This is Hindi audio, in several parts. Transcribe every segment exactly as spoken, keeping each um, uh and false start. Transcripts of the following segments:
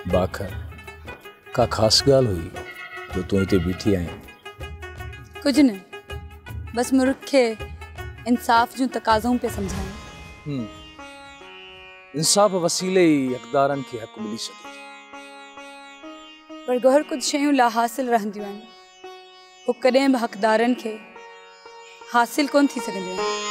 बाखर का खास गाल हुई जो तू इते बीठी आए? कुछ न, बस मुल्क के इंसाफ जो तकाज़ों पे समझाएं। हम्म इंसाफ वसीले ही हकदारन के हक मिली सके, पर गौर कुछ शयूं ला हासिल रहंदियूं आहिनि, वो कदें भी हकदारन के हासिल कोन थी सघंदियूं आहिनि।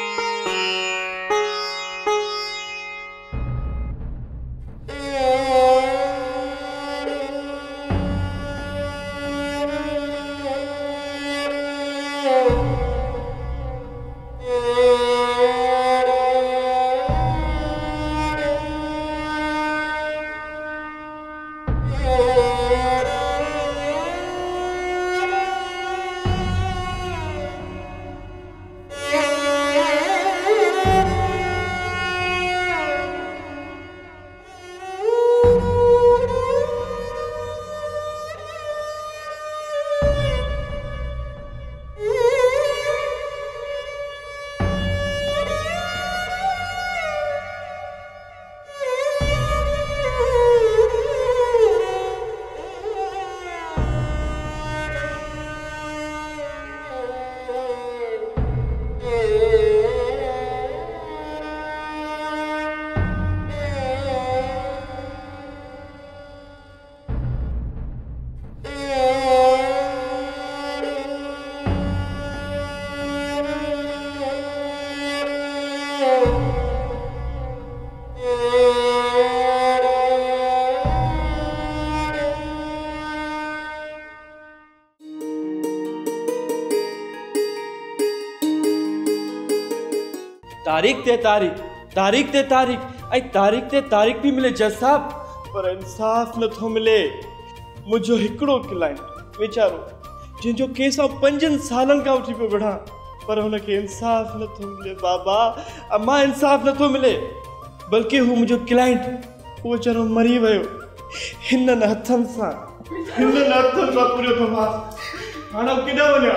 तारीख ते तारीख तारीख ते तारीख ऐं तारीख ते तारीख भी मिले जज साहब, पर इंसाफ न थो मिले। मुझो हिकड़ो क्लाइंट वेचारो जिंजो केस पंजन सालन का उठी पे बढ़ा, पर उनके इंसाफ न थो मिले बाबा, अम्मा इंसाफ न थो मिले। बल्कि हु मुझो क्लाइंट वो वेचारो मरी वयो हिनन हथन सा, हिनन हथन सा पूरो तो हाणे किडा वणा।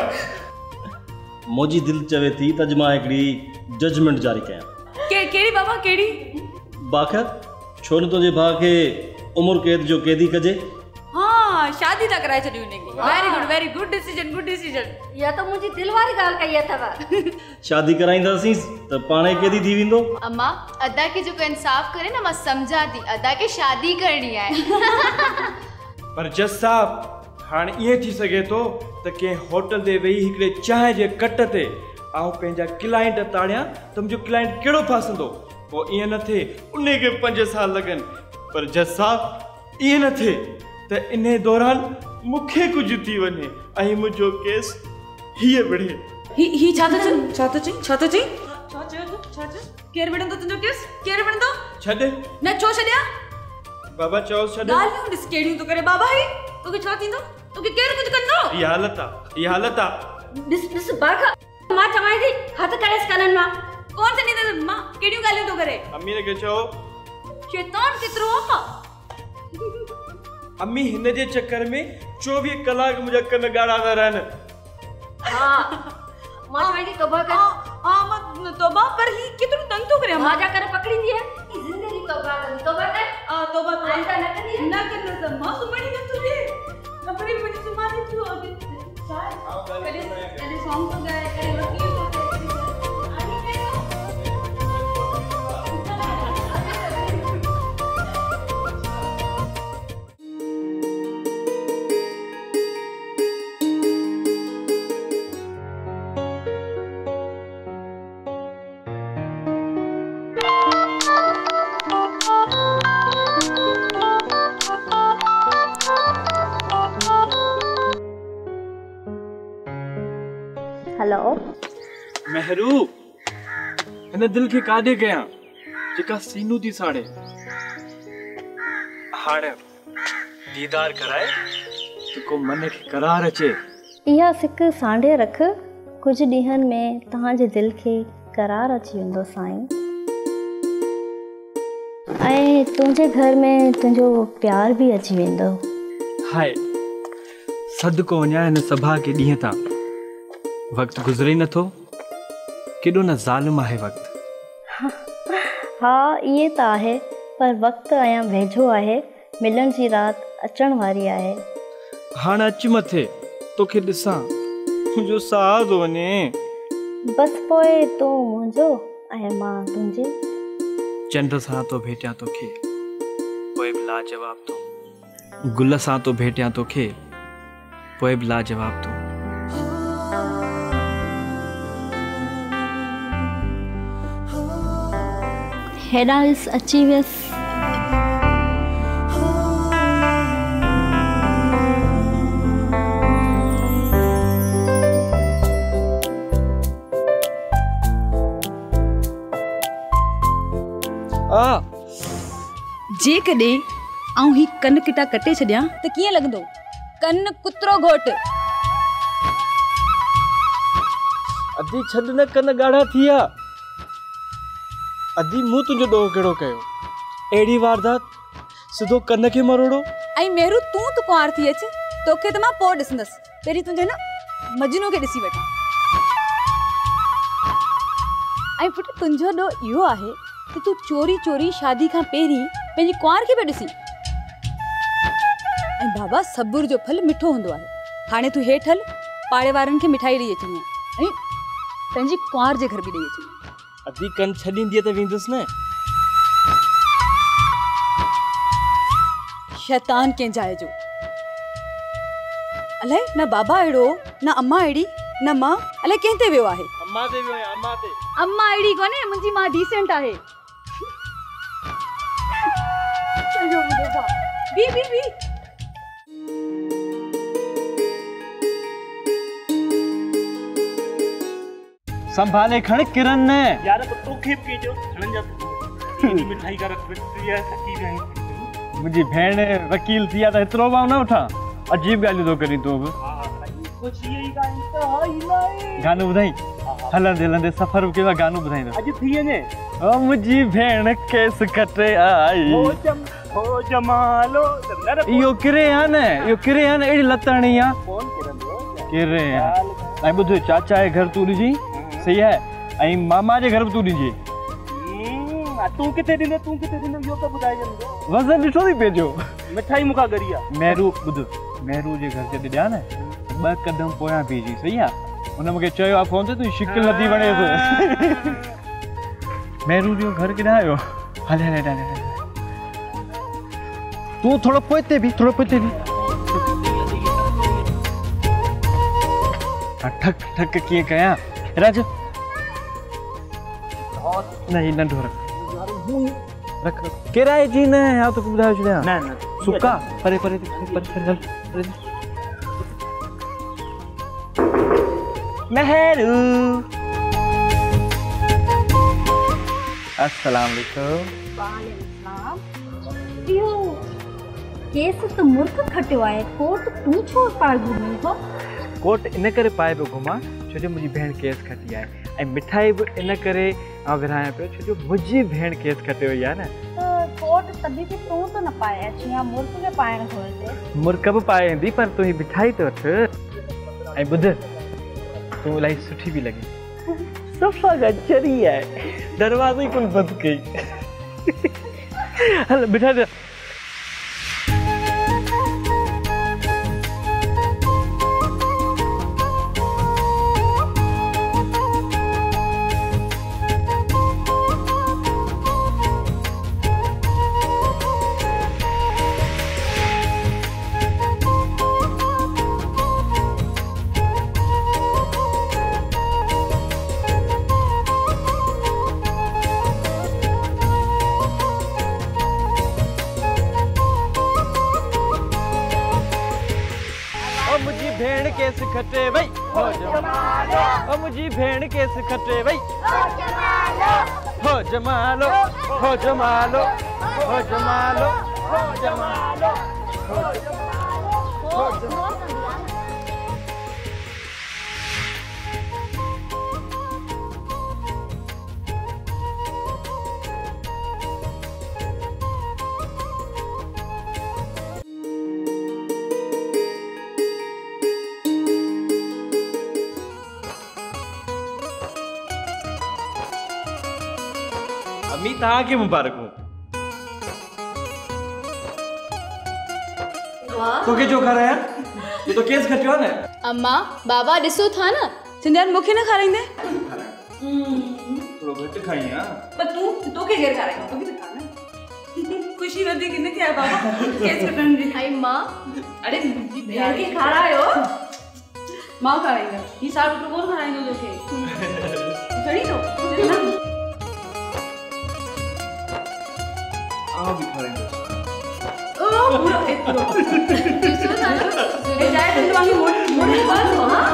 मोजी दिल चवे थी त अॼु मां हिकिड़ी जजमेंट जारी कयां। के केड़ी बाबा केड़ी? बाखर छो न तुंहिंजे भाउ खे उम्र कैद जो कैदी कजे। हाँ शादी था कराए छॾी उनकी। Very good very good decision good decision. या तो मुझी दिल वाली गाल कही अथव। शादी कराईंदासीं त पाणे कैदी थी वेंदो। अम्मा अदा के जो इंसाफ करे ना, मां समझा थी अदा के शादी करनी है। पर जज साहब हाणे इएं थी सघे थो त कंहिं होटल ते वेही हिकिड़े चांहि जे कट ते आउं पंहिंजा क्लाइंट ताड़ियां त मुंहिंजो क्लाइंट कहिड़ो फासंदो, पोइ ईअं न थिए उन खे पंज साल लॻनि। पर जज साहब ईअं न थिए त इन दौरान मूंखे कुझु थी वञे ऐं मुंहिंजो केस हीअ बढ़े। ही ही छा थो चई छा थो चई छा थो चई छा चयो तूं छा चयो? केरु विढ़ंदो तुंहिंजो केस? केरु विढ़ंदो? छॾ न छो छॾिया? बाबा चओ छॾ। ॻाल्हियूं ॾिस कहिड़ियूं थो करे बाबा। ही तोखे छा थींदो? तोखे केरु कुझु कंदो? इहा हालत आहे इहा हालत आहे। ॾिस ॾिस बाखा मां चवां थी हथ करेस कननि मां। कौन से नींद मां केड़ियूं ॻाल्हियूं थो करे? अम्मी खे चओ शैतान केतिरो आहे। अम्मी हिन जे चक्कर में चोवीह कलाक मुंहिंजा कन ॻाढ़ा था रहनि। हाँ मां चवां थी तौबा कर। हां मां तौबा, पर ही केतिरो तंग थो करे। मां जा करे पकड़ी दी है जिंदगी तौबा कर तौबा कर। आ तौबा तो आइंदा न करी न करना सब मां सुमणी न तुझे कपड़े मुझे सुमा दे तू अभी चाय पहले पहले सॉन्ग तो गाए करे वकील तो आनी करो। हेलो महरू हिन दिल के काॾे कयां जेका सीनू थी साड़े। हाणे दीदार कराए त को मन खे करार अचे। इहा सिक सांढे रख, कुछ ॾींहंनि में तव्हांजे दिल खे करार अची वेंदो साईं, ऐं तुंहिंजे घर में तुंहिंजो प्यार भी अची वेंदो। हाय सदको वञा हिन सभा के ॾींहं तां, वक्त गुज़रे ही नथो। केॾो न ज़ालिम आहे वक्त। हाँ इहे त आहे, पर वक्त अयां वेझो आहे मिलण जी रात अचण वारी आहे। हाणे अच मथे तोखे ॾिसां मुंहिंजो साह थो वञे। बस पोइ तूं मुंहिंजो ऐं मां तुंहिंजी। चंड सां तो भेटियां तोखे पोइ बि लाजवाब तूं, गुल सां तो भेटियां तोखे पोइ बि लाजवाब तूं। हेॾां ॾिस अची वियसि। आ जेकॾहिं आऊं ही कन किटा कटे छॾियां त कीअं लॻंदो? कन कुतरो घोट। अदी छॾ न, कन ॻाढ़ा थी विया। अदी मूं तुंहिंजो ॾोह कहिड़ो कयो? अहिड़ी वारदात सिधो कन खे मरोड़ो। ऐं मेहरू तूं त कुंवार थी अच, तोखे त मां पोइ ॾिसंदसि। पहिरीं तुंहिंजे न मजनू खे ॾिसी वठां। ऐं पुटु तुंहिंजो ॾोह इहो आहे कि तूं चोरी चोरी शादी खां पहिरीं पंहिंजी कुंवार खे पिया ॾिसी। ऐं बाबा सब्र जो फल मिठो हूंदो आहे। हाणे तूं हेठि हल, पाड़े वारनि खे मिठाई ॾेई अचणी ऐं पंहिंजी कुंवार जे घर बि ॾेई अचणी। अदी कन छॾींदी त वेंदुसि न। शैतान कंहिं जाइ जो। अलाए न बाबा अहिड़ो, न अम्मा अहिड़ी, न मां, अलाए कंहिं ते वियो आहे। अम्मा ते वियो आहे, अम्मा ते। अम्मा अहिड़ी कोन्हे, मुंहिंजी मां डिसेंट आहे। चलो मुंहिंजो भाउ, बी बी बी। संभाले खण किरण ने। यार तो तोखे भी जो खणन जा इनी मिठाई का रख बिटिया थकी गई। मुझी भेण वकील थिया त एतरो मां न उठा। अजीब गालियूं तो करी तो। कुछ यही का इंतहा ही नहीं। गानो बुधाई हलंदे हलंदे सफर के गानो बुधाई। अज थी ने ओ मुझी भेण केस कटे आई। हो जम हो जमालो यो किरे आ न, यो किरे आ न, एड़ी लताणी आ। कौन करंदो? किरे आ। आई बुध चाचा है घर तू जी सही है। आई मामा जे घर तू दीजिए। हम्म तू किथे दिने तू किथे दिने यो तो बुधाई जंदो। वजन दिठो नी पेजो मिठाई मुका गरिया। मेरू बुध मेरू जे घर जे दिया न ब कदम पोया बीजी सही है। उन मुके चयो आ फोन ते तू शिकिल नथी बणे तो। मेरू जो घर केडा आयो? हले हले हले तू थोड़ा पोते भी थोड़ा पोते भी। ठक ठक किए कया राज नहीं नंढो रख रख किराए जी ने या तो बुधा छड़या ना ना सुका परे परे परे परे परे मेहरू अस्सलाम वालेकुम। वालेकुम। इहो केस त मुर्ख खटियो आहे, कोट तूं छो पाए घुमी हो? कोट इन करे पाए पियो घुमां छो जो मुंहिंजी भेण केस खटी आहे ऐं मिठाई बि इन करे आउं विरहायां पियो छो जो मुंहिंजी भेण केस खटे वई आहे न। त कोट तॾहिं बि तूं त न पाए अची या मुर्ख खे पाइणु घुरिजे। मुर्ख बि पाए ईंदी पर तूं ही मिठाई त वठ। ऐं ॿुध तूं इलाही सुठी बि लॻी। सफ़ा गचरी आहे, दरवाज़ो ई कोन बंदि कई। हल मिठाई दे। भेण केस खटे वई हो जमालो। ओ मुझी भेण केस खटे वई हो जमालो। हो जमालो हो जमालो हो जमालो हो जमालो हो जमालो। अम्मी तव्हांखे मुबारक हो। तो के जो कराया ये तो केस खटियो ने। अम्मा बाबा ॾिसो था न सिंधियान मूंखे न खाराईंदे थोड़ो घटि खाई हां पर तू तो के घेर खाराईंदो तो बि खाना खुशी वधी कि न क्या बाबा केस कटण जी हाय मां अरे भेण के खारायो मां खाराईंदा ही साल तो कोन खाराईंदो तोखे सड़ी तो आ भी खाएंगे ओ पूरा एक पूरा ॾिसो था न ए जाए तो वांगी मोटी मोटी बात हो हां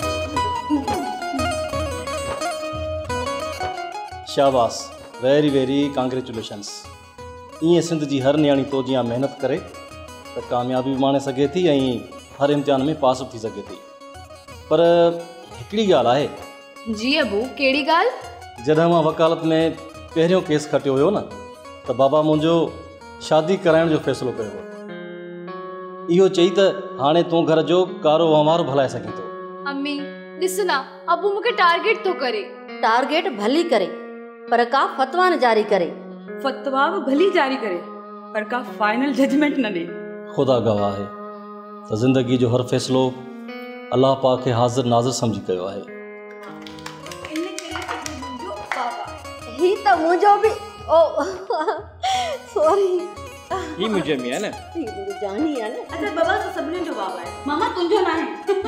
शाबाश वेरी वेरी कांग्रेचुलेशंस। इएं सिंध जी हर न्याणी तो जियां मेहनत करे तो कामयाबी भी माणे सघे थी ऐं हर इम्तिहान में पास थी सघे थी। पर हिकिड़ी ॻाल्हि आहे जी अबू कहिड़ी ॻाल्हि? जॾहिं मां वकालत में पहिरियों केस खटियो हुयो न त बाबा मुंहिंजो शादी कराइण जो फ़ैसिलो कयो हो। इहो चई त हाणे तूं घर जो कारो वहिंवार भलाए सघीं थो। अम्मी ॾिस न अबू मूंखे टारगेट थो करे। टारगेट भली करे पर का फतवा न जारी करे। फतवा भी भली जारी करे पर का फाइनल जजमेंट न दे। खुदा गवाह है त ज़िंदगी जो हर फ़ैसिलो अल्लाह पाक खे हाज़िर नाज़िर समझी कयो आहे। ही त मुंहिंजो बि ओ सॉरी ही मुझे में है ना ही मुंहिंजो जानी आहे न। अच्छा बाबा तो सभिनी जो बाबा है मामा तुंहिंजो ना है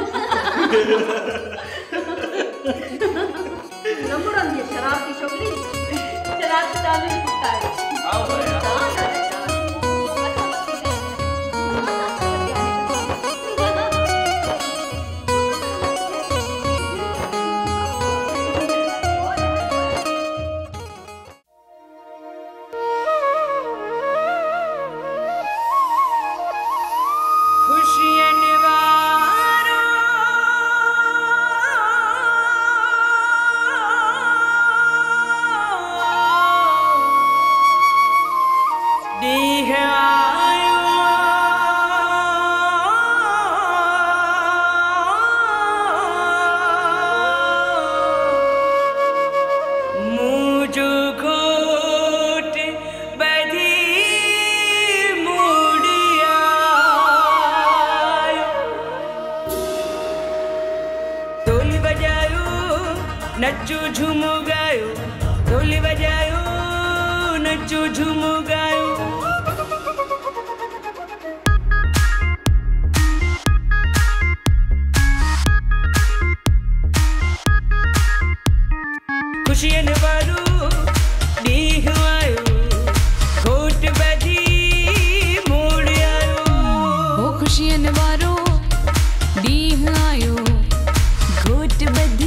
नंबर आंदी शराब की छोकरी शराब की डाली कुत्ता है आओ भैया नच्चो झूमो गायो ढोली बजायो नच्चो झूमो गायो खुशियन वारो ॾींहुं आयो घोट बधी मोड़ आयो हो खुशियन वारो ॾींहुं आयो घोट बधी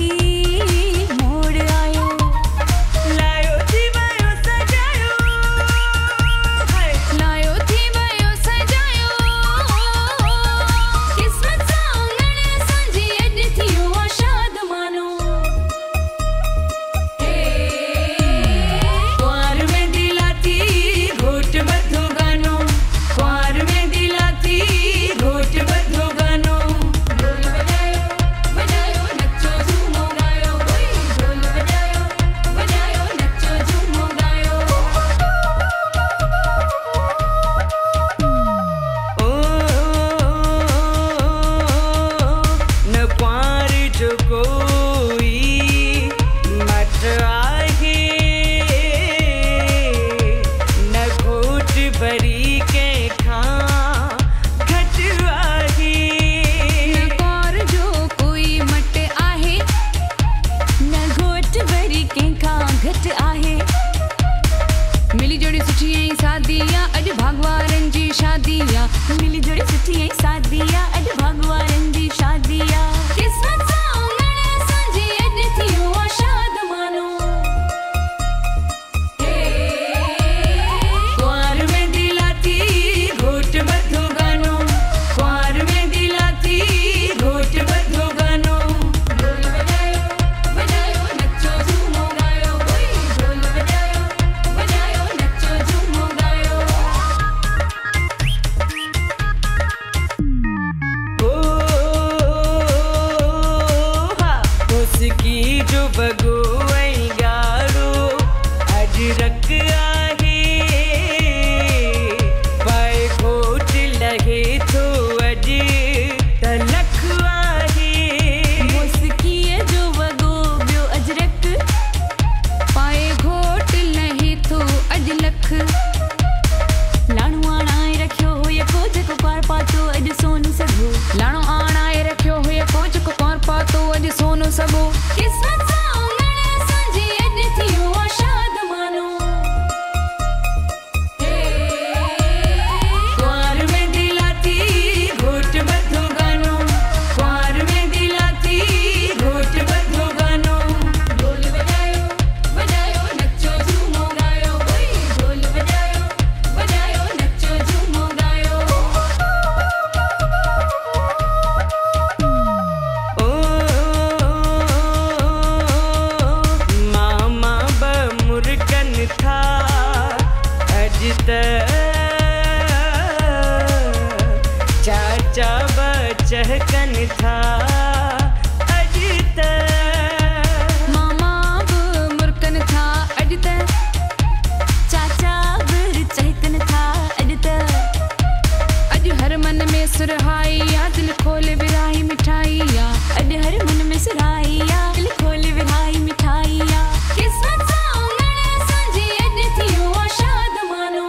मुरकन था अजित मामा बि मुरकन था अजित चाचा बि चैतन था अजित अॼु हर मन में सुरहाई या दिल खोल विराही मिठाई या अॼु हर मन में सुरहाई या दिल खोल विराही मिठाई या किस्मत सां उलण असांजी अॼु थियो आहे शाद मानो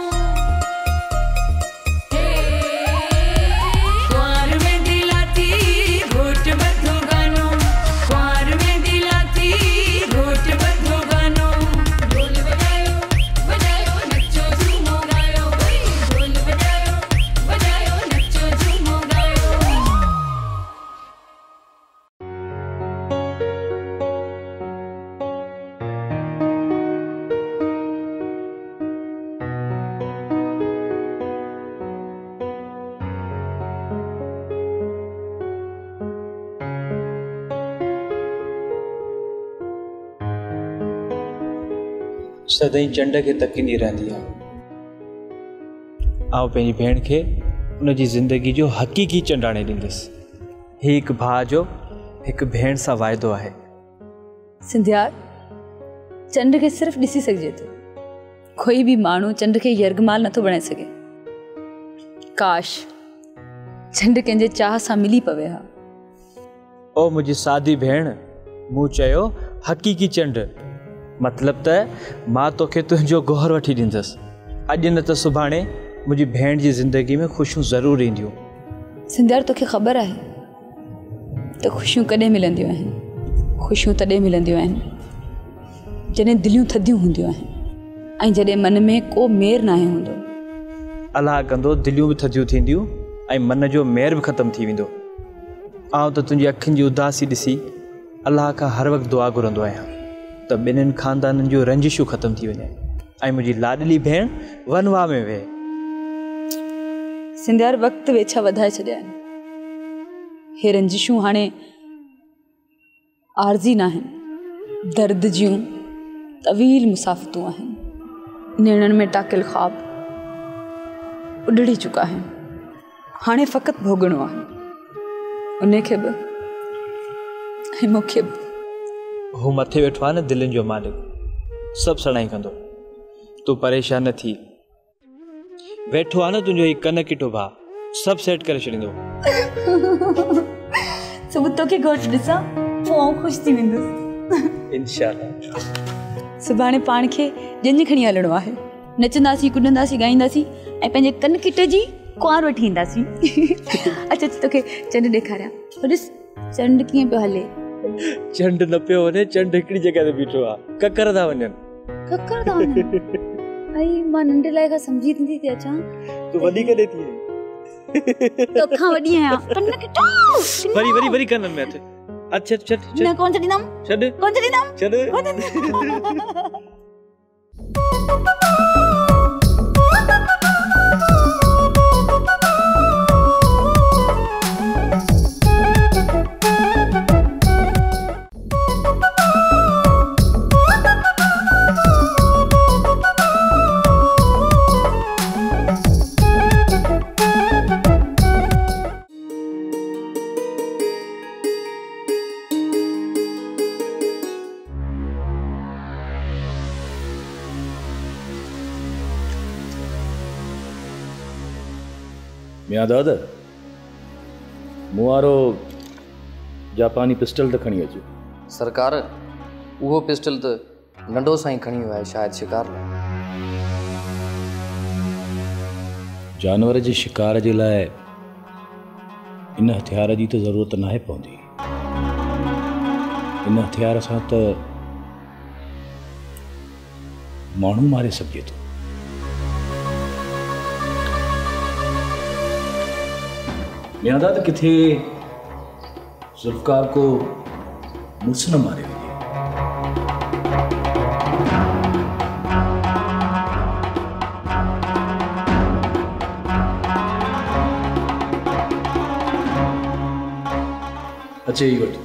कुंवार में दिला थी घोट बधो गानो कुंवार में दिला थी घोट बधो गानो ढोल बजायो बजायो नचो झूमो गायो भई ढोल बजायो बजायो नचो झूमो गायो सदाईं चंड खे तकींदी रहंदी आहे। आउं पंहिंजी भेण खे उनजी ज़िंदगी जो हक़ीक़ी चंड आणे ॾींदुसि। ही हिकु भाउ जो हिकु भेण सां वाइदो आहे। सिंधिया चंड खे सिर्फ़ु ॾिसी सघिजे थो, कोई बि माण्हू चंड खे यर्गमाल नथो बणाए सघे। काश चंड कंहिंजे चाह सां मिली पवे हा। ओ मुंहिंजी सादी भेण, मूं चयो हक़ीक़ी चंड, मतिलब त मां तोखे तुंहिंजो गोहर वठी ॾींदुसि। अॼु न त सुभाणे मुंहिंजी भेण जी ज़िंदगी में ख़ुशियूं ज़रूरु ईंदियूं। सिंधिया तोखे ख़बर आहे त ख़ुशियूं कॾहिं मिलंदियूं आहिनि? ख़ुशियूं तॾहिं मिलंदियूं आहिनि जॾहिं दिलियूं थधियूं हूंदियूं आहिनि ऐं जॾहिं मन में को मेर नाहे हूंदो। अलाह कंदो दिलियूं बि थधियूं थींदियूं ऐं मन जो मेर बि ख़तमु थी वेंदो। आउं त तुंहिंजी अखियुनि जी उदासी ॾिसी अलाह खां हर वक़्तु दुआ घुरंदो आहियां त ॿिन्हिनि ख़ानदाननि जूं रंजिशूं ख़तमु थी वञे ऐं मुंहिंजी लाडली भेण वनवा में वेहे। सिंधियार वक़्तु वेछा वधाए छॾिया आहिनि। हे रंजिशूं हाणे आरज़ी न आहिनि, दर्द जूं तवील मुसाफ़तूं आहिनि। नेणनि में टाकियल ख़्वाब उॾड़ी चुका आहिनि। हाणे फ़क़ति भोगणो आहे उनखे बि ऐं मूंखे बि। हू मथे वेठो आहे न दिलनि जो मालिक, सभु सणाई कंदो। तूं परेशान न थी। वेठो आहे न तुंहिंजो ही कन किटो भाउ, सभु सेट करे छॾींदो। सुबुह तोखे घोट ॾिसां पोइ आउं ख़ुशि थी वेंदुसि। इंशाअल्लाह। सुभाणे पाण खे जंज खणी हलणो आहे। नचंदासीं कुॾंदासीं ॻाईंदासीं ऐं पंहिंजे कन किट जी कुंवार वठी ईंदासीं। अच्छा तोखे चंड ॾेखारियां। ॾिस चंड कीअं पियो हले। चंड न पियो वञे, चंड हिकिड़ी जॻह ते बीठो आहे। ककर था वञनि। ककर था वञनि। आई मां नंढे लाइ खां सम्झी नथी थी अचां। तूं वॾी कॾहिं थी? तोखां वॾी आहियां। कन किटो वरी वरी वरी कननि में हथ। अच्छा छॾ छॾ। न कोन छॾींदमि। छॾ कोन छॾींदमि। छॾ। मियां दादा मूं वारो जापानी पिस्टल त खणी अचो। सरकार उहो पिस्टल त नंढो साईं खणी वियो आहे, शायदि शिकार लाइ। जानवर जे शिकार जे लाइ इन हथियार जी त ज़रूरत नाहे पवंदी। इन हथियार सां त माण्हू मारे सघिजे थो। मियां दादा किथे ज़ुल्फ़कार को मुझसे न मारे। अच्छा ये वठो।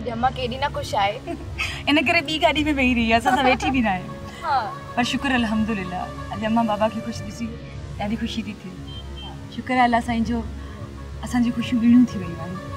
अॼु अम्मा केॾी न ख़ुशि आहे। इन करे ॿी गाॾी में वेही रही आहे, असां सां वेठी बि न आहे। हाँ पर शुक्र अल्हम्दुलिल्लाह, अॼु अम्मा बाबा खे ख़ुशि ॾिसी ॾाढी ख़ुशी थी थिए। शुक्र आहे अल्लाह साईं जो असांजी ख़ुशियूं ॿीणियूं थी वयूं आहिनि।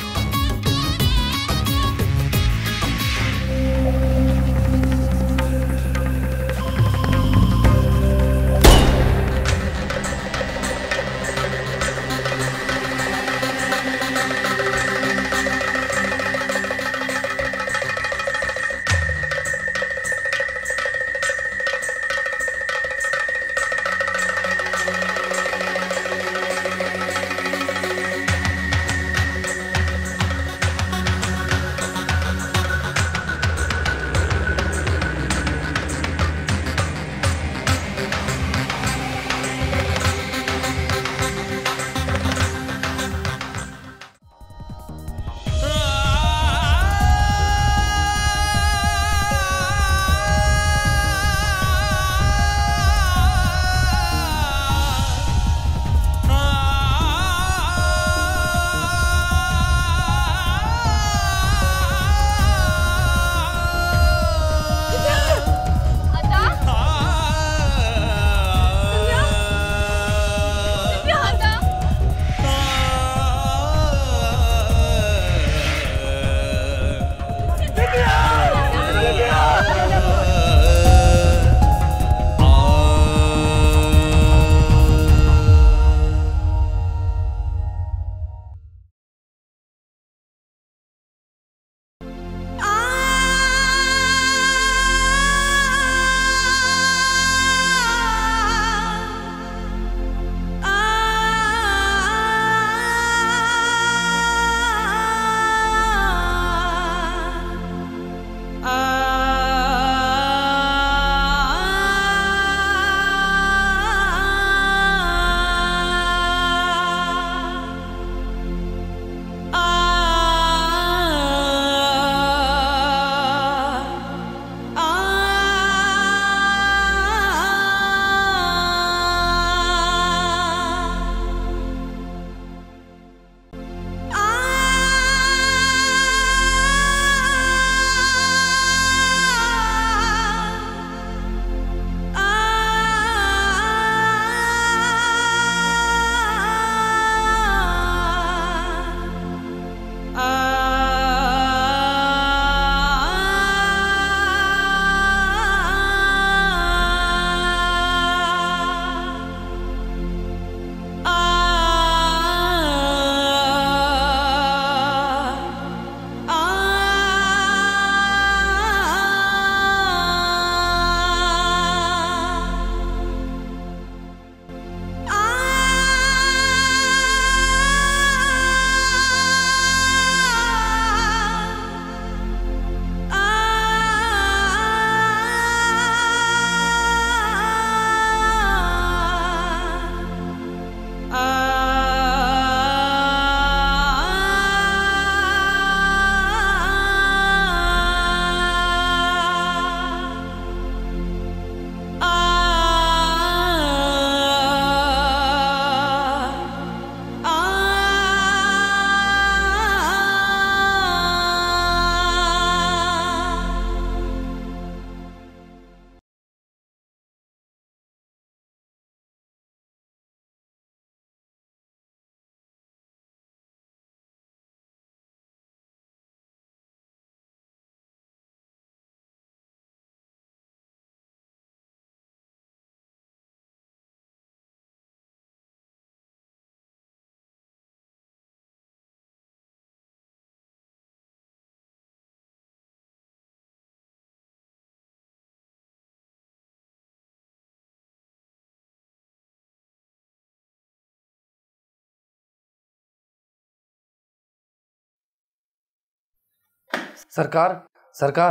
सरकार सरकार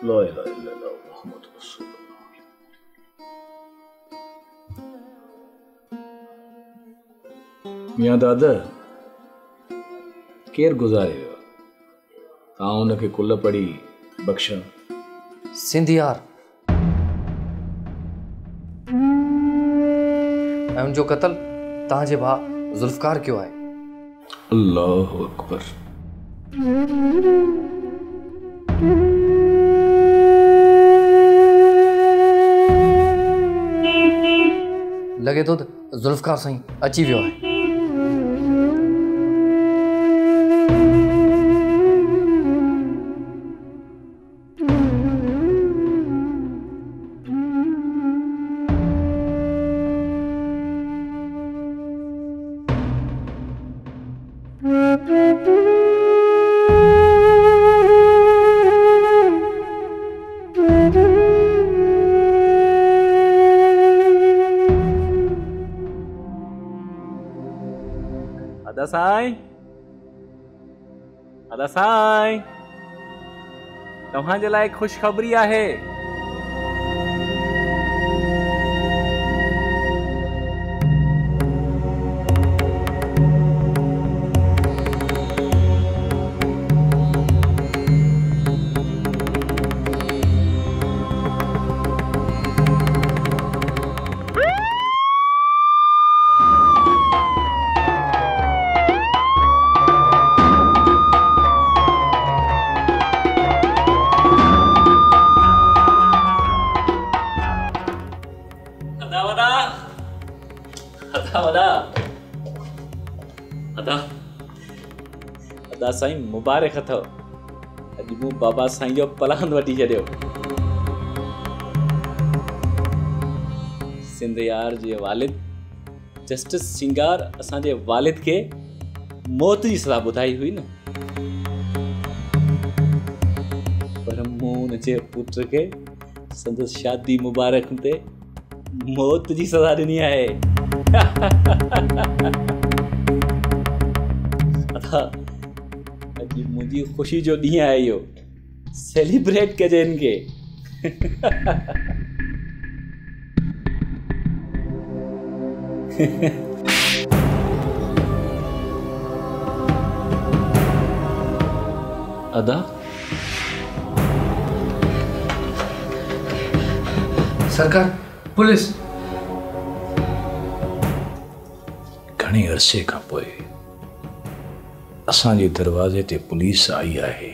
ला इलाहा इल्लल्लाह मुहम्मद रसूलुल्लाह। मियां दादा केर गुज़ारे वियो तव्हां हुनखे कुल पढ़ी बख़्शण? सिंधियार ऐं उनजो क़त्ल तव्हांजे भाउ ज़ुल्फ़कार कयो आहे। अल्लाहु अकबर। लॻे थो त ज़ुल्फ़कार साईं अची वियो आहे। अदा साईं, अदा साईं, तव्हांजे लाइ ख़ुशख़बरी आहे। अदा साईं मुबारक अथव। अॼु मूं बाबा साईं जो पलहंद वठी छॾियो। सिंध यार जे वालिद जस्टिस सिंगार असांजे वालिद खे मौत जी सज़ा ॿुधाई हुई न, पर मूं हुनजे पुट खे संदसि शादी मुबारक ते मौत जी सज़ा ॾिनी आहे। अॼु मुंहिंजी ख़ुशी जो ॾींहुं आहे इहो, सेलिब्रेट कजे इनखे। अदा सरकार पुलिस घणे अरसे खां पोइ असांजे दरवाज़े ते पुलिस आई आहे।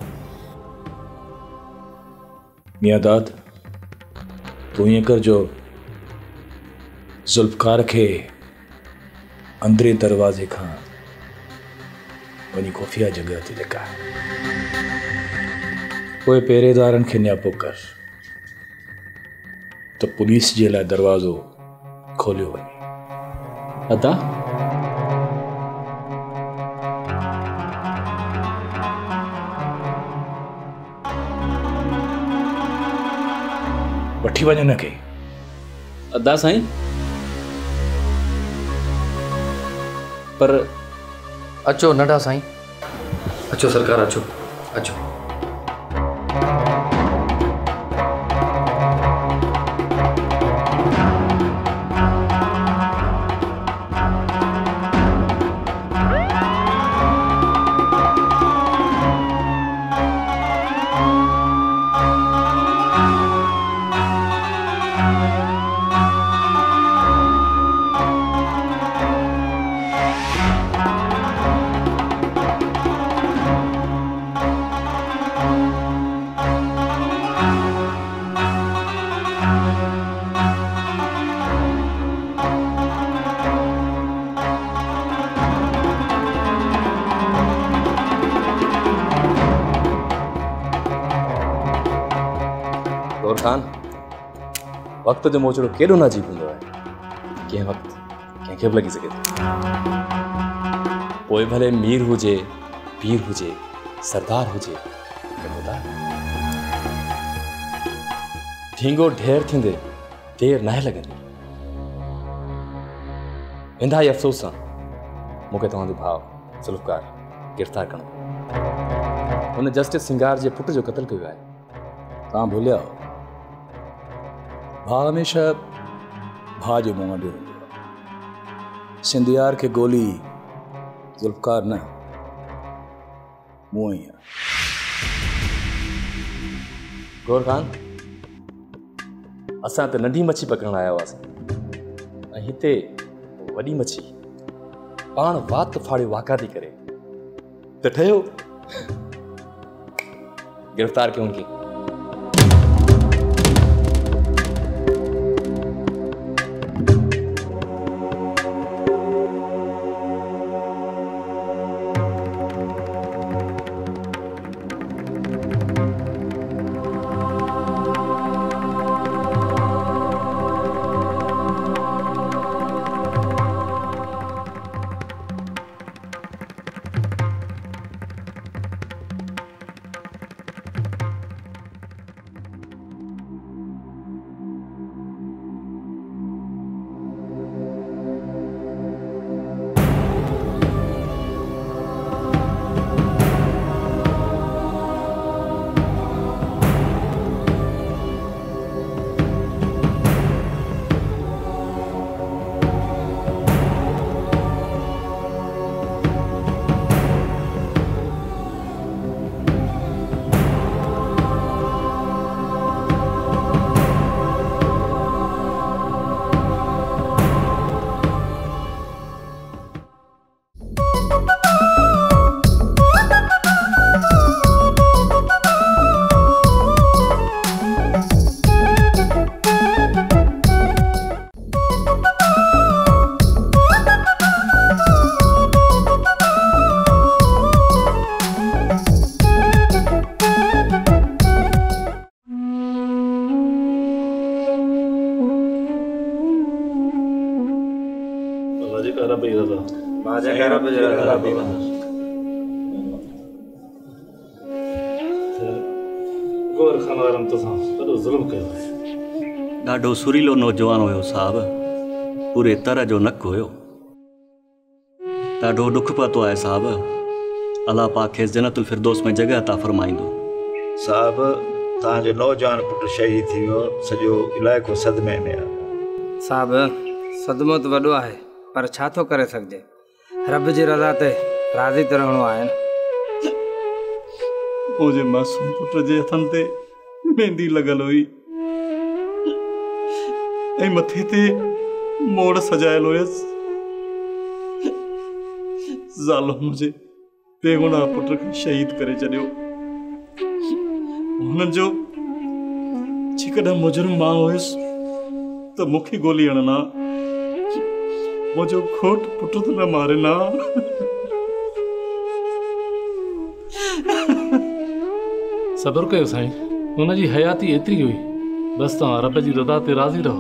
मियां दाद तूं ईअं कर जो ज़ुल्फ़कार खे अंदरे दरवाज़े खां वञी खुफ़िया जॻह ते लिकाए, पोइ पहिरेदारनि खे न्यापो कर त पुलिस जे लाइ दरवाज़ो खोलियो वञे। अदा वठी वञ हुनखे। अदा साईं, पर अचो नंढा साईं, अचो सरकार, अचो अचो। खान वक्त जो मोचड़ो केॾो न अजीब हूंदो आहे, कंहिं वक़्तु कंहिंखे बि लॻी सघे थो। पोइ भले मीर हुजे, पीर हुजे, सरदार हुजे, ढींगो ढेर थींदे देर नाहे लॻंदी। इंतिहाई अफ़सोस सां मूंखे तव्हांजो भाउ ज़ुल्फ़कार गिरफ़्तार करणो। हुन जस्टिस सिंगार जे पुट जो क़त्ल कयो आहे। तव्हां भुलिया भाउ हमेशह भाउ जो मुंहुं ॾियो सिंधियार खे गोली ज़ुल्फ़कार न मुंहुं ई आहे। गौर खान असां त नंढी मच्छी पकड़ण आया हुआसीं ऐं हिते वॾी मच्छी पाण वात फाड़े वाका थी करे त ठहियो गिरफ़्तार कयो उनखे। ॾाढो सुरीलो नौजवान हुयो साहब, पूरे तरह जो नक हुयो। ॾाढो ॾुख पतो आहे साहब, अल्लाह पाक खेसि जन्नतुल फिरदौस में जगह अता फरमाईंदो। साहब तव्हांजो नौजवान पुटु शहीद थी वियो, सॼो इलाइक़ो सदमे में आहे। साहब सदमो त वॾो आहे पर छा थो करे सघिजे, रब जी रज़ा ते राज़ी त रहणो आहे न। मुंहिंजे मासूम पुट जे हथनि ते मेहंदी लॻल हुई ऐं मथे ते मोड़ सजायल हुयसि। ज़ालिम मुंहिंजे बेगुनाह पुट खे शहीद करे छॾियो। हुननि जो जेकॾहिं मुजरिम मां हुयुसि त मूंखे गोली हणना, मुंहिंजो खोट पुट त न मारे ना। सब्र कयो साईं, हुनजी हयाती एतिरी हुई, बसि तव्हां रब जी रज़ा ते राज़ी रहो।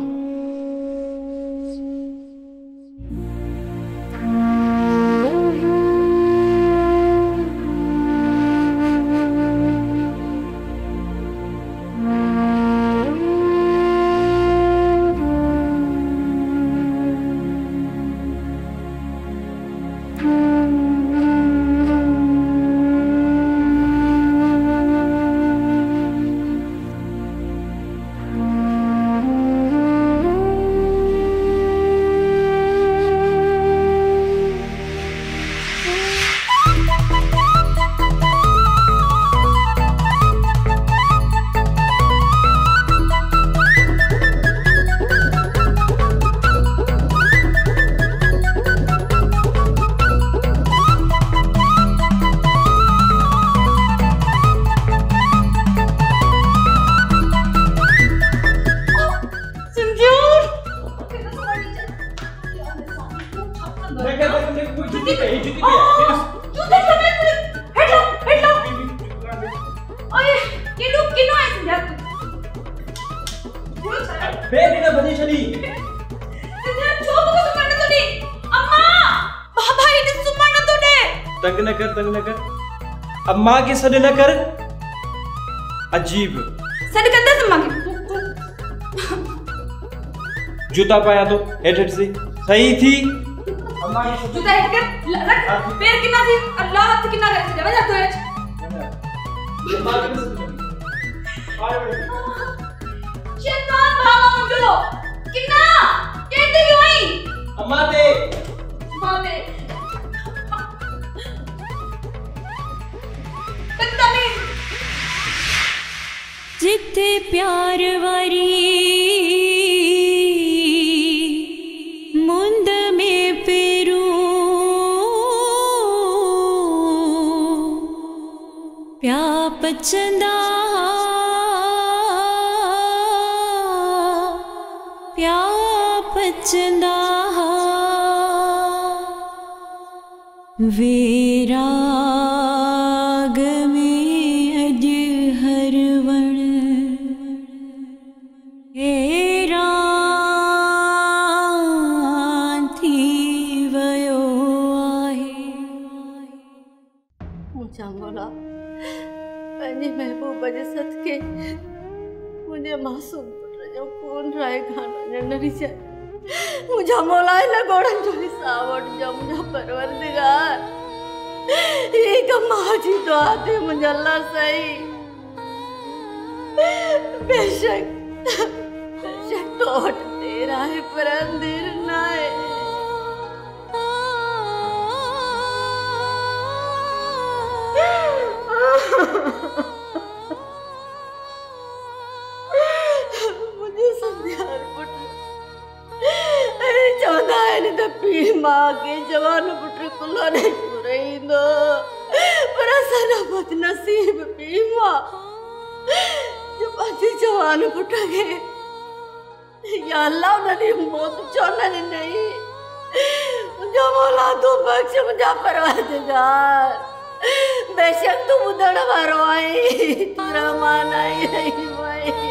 तंग न कर, तंग न कर, अम्मा के सॾ न कर। अजीब सॾ कंदसि अम्मा खे। जूता पाया तो हेठ हेठ से सही थी। अम्मा जूता हेठ कर, रख पैर किना थी, अल्लाह हाथ किना करे छॾे वञा तो हेठ। शैतान भागा मुझो किन्ना कहते क्यों आई अम्मा दे मां दे तने जिथे प्यार वारी मुंद में पेरू प्या पचंदा प्या पचंदा वेराग में अज हर वण हैरान थी वयो आहे मुझा मौला पंहिंजे महबूब जे सदके मुंहिंजे मासूम पुट जो खून राहे खान वञण न ॾिजाए मुझा मौला हिन घोड़नि जो हिसाब वठिजो मुंहिंजा परवरदिगार हिक मां जी दुआ ते मुंहिंजा अल्लाह सही बेशक बेशक तो वटि देर आहे पर अंधेर न आहे मुझे संध्यार पुट चवंदा आहिनि त पीउ मां खे जवान पुट कुल्ला ॾेई घुरे ईंदो पर असांजा बदनसीब पीउ मां जो पंहिंजे जवान पुट खे या अल्लाह उन ॾींहुं मौत छो न ॾिनई मुंहिंजो मौला तूं बख़्श मुंहिंजा परवरदिगार बेशक तू ॿुधण वारो आहीं तू रहमान आहीं रहीम आहीं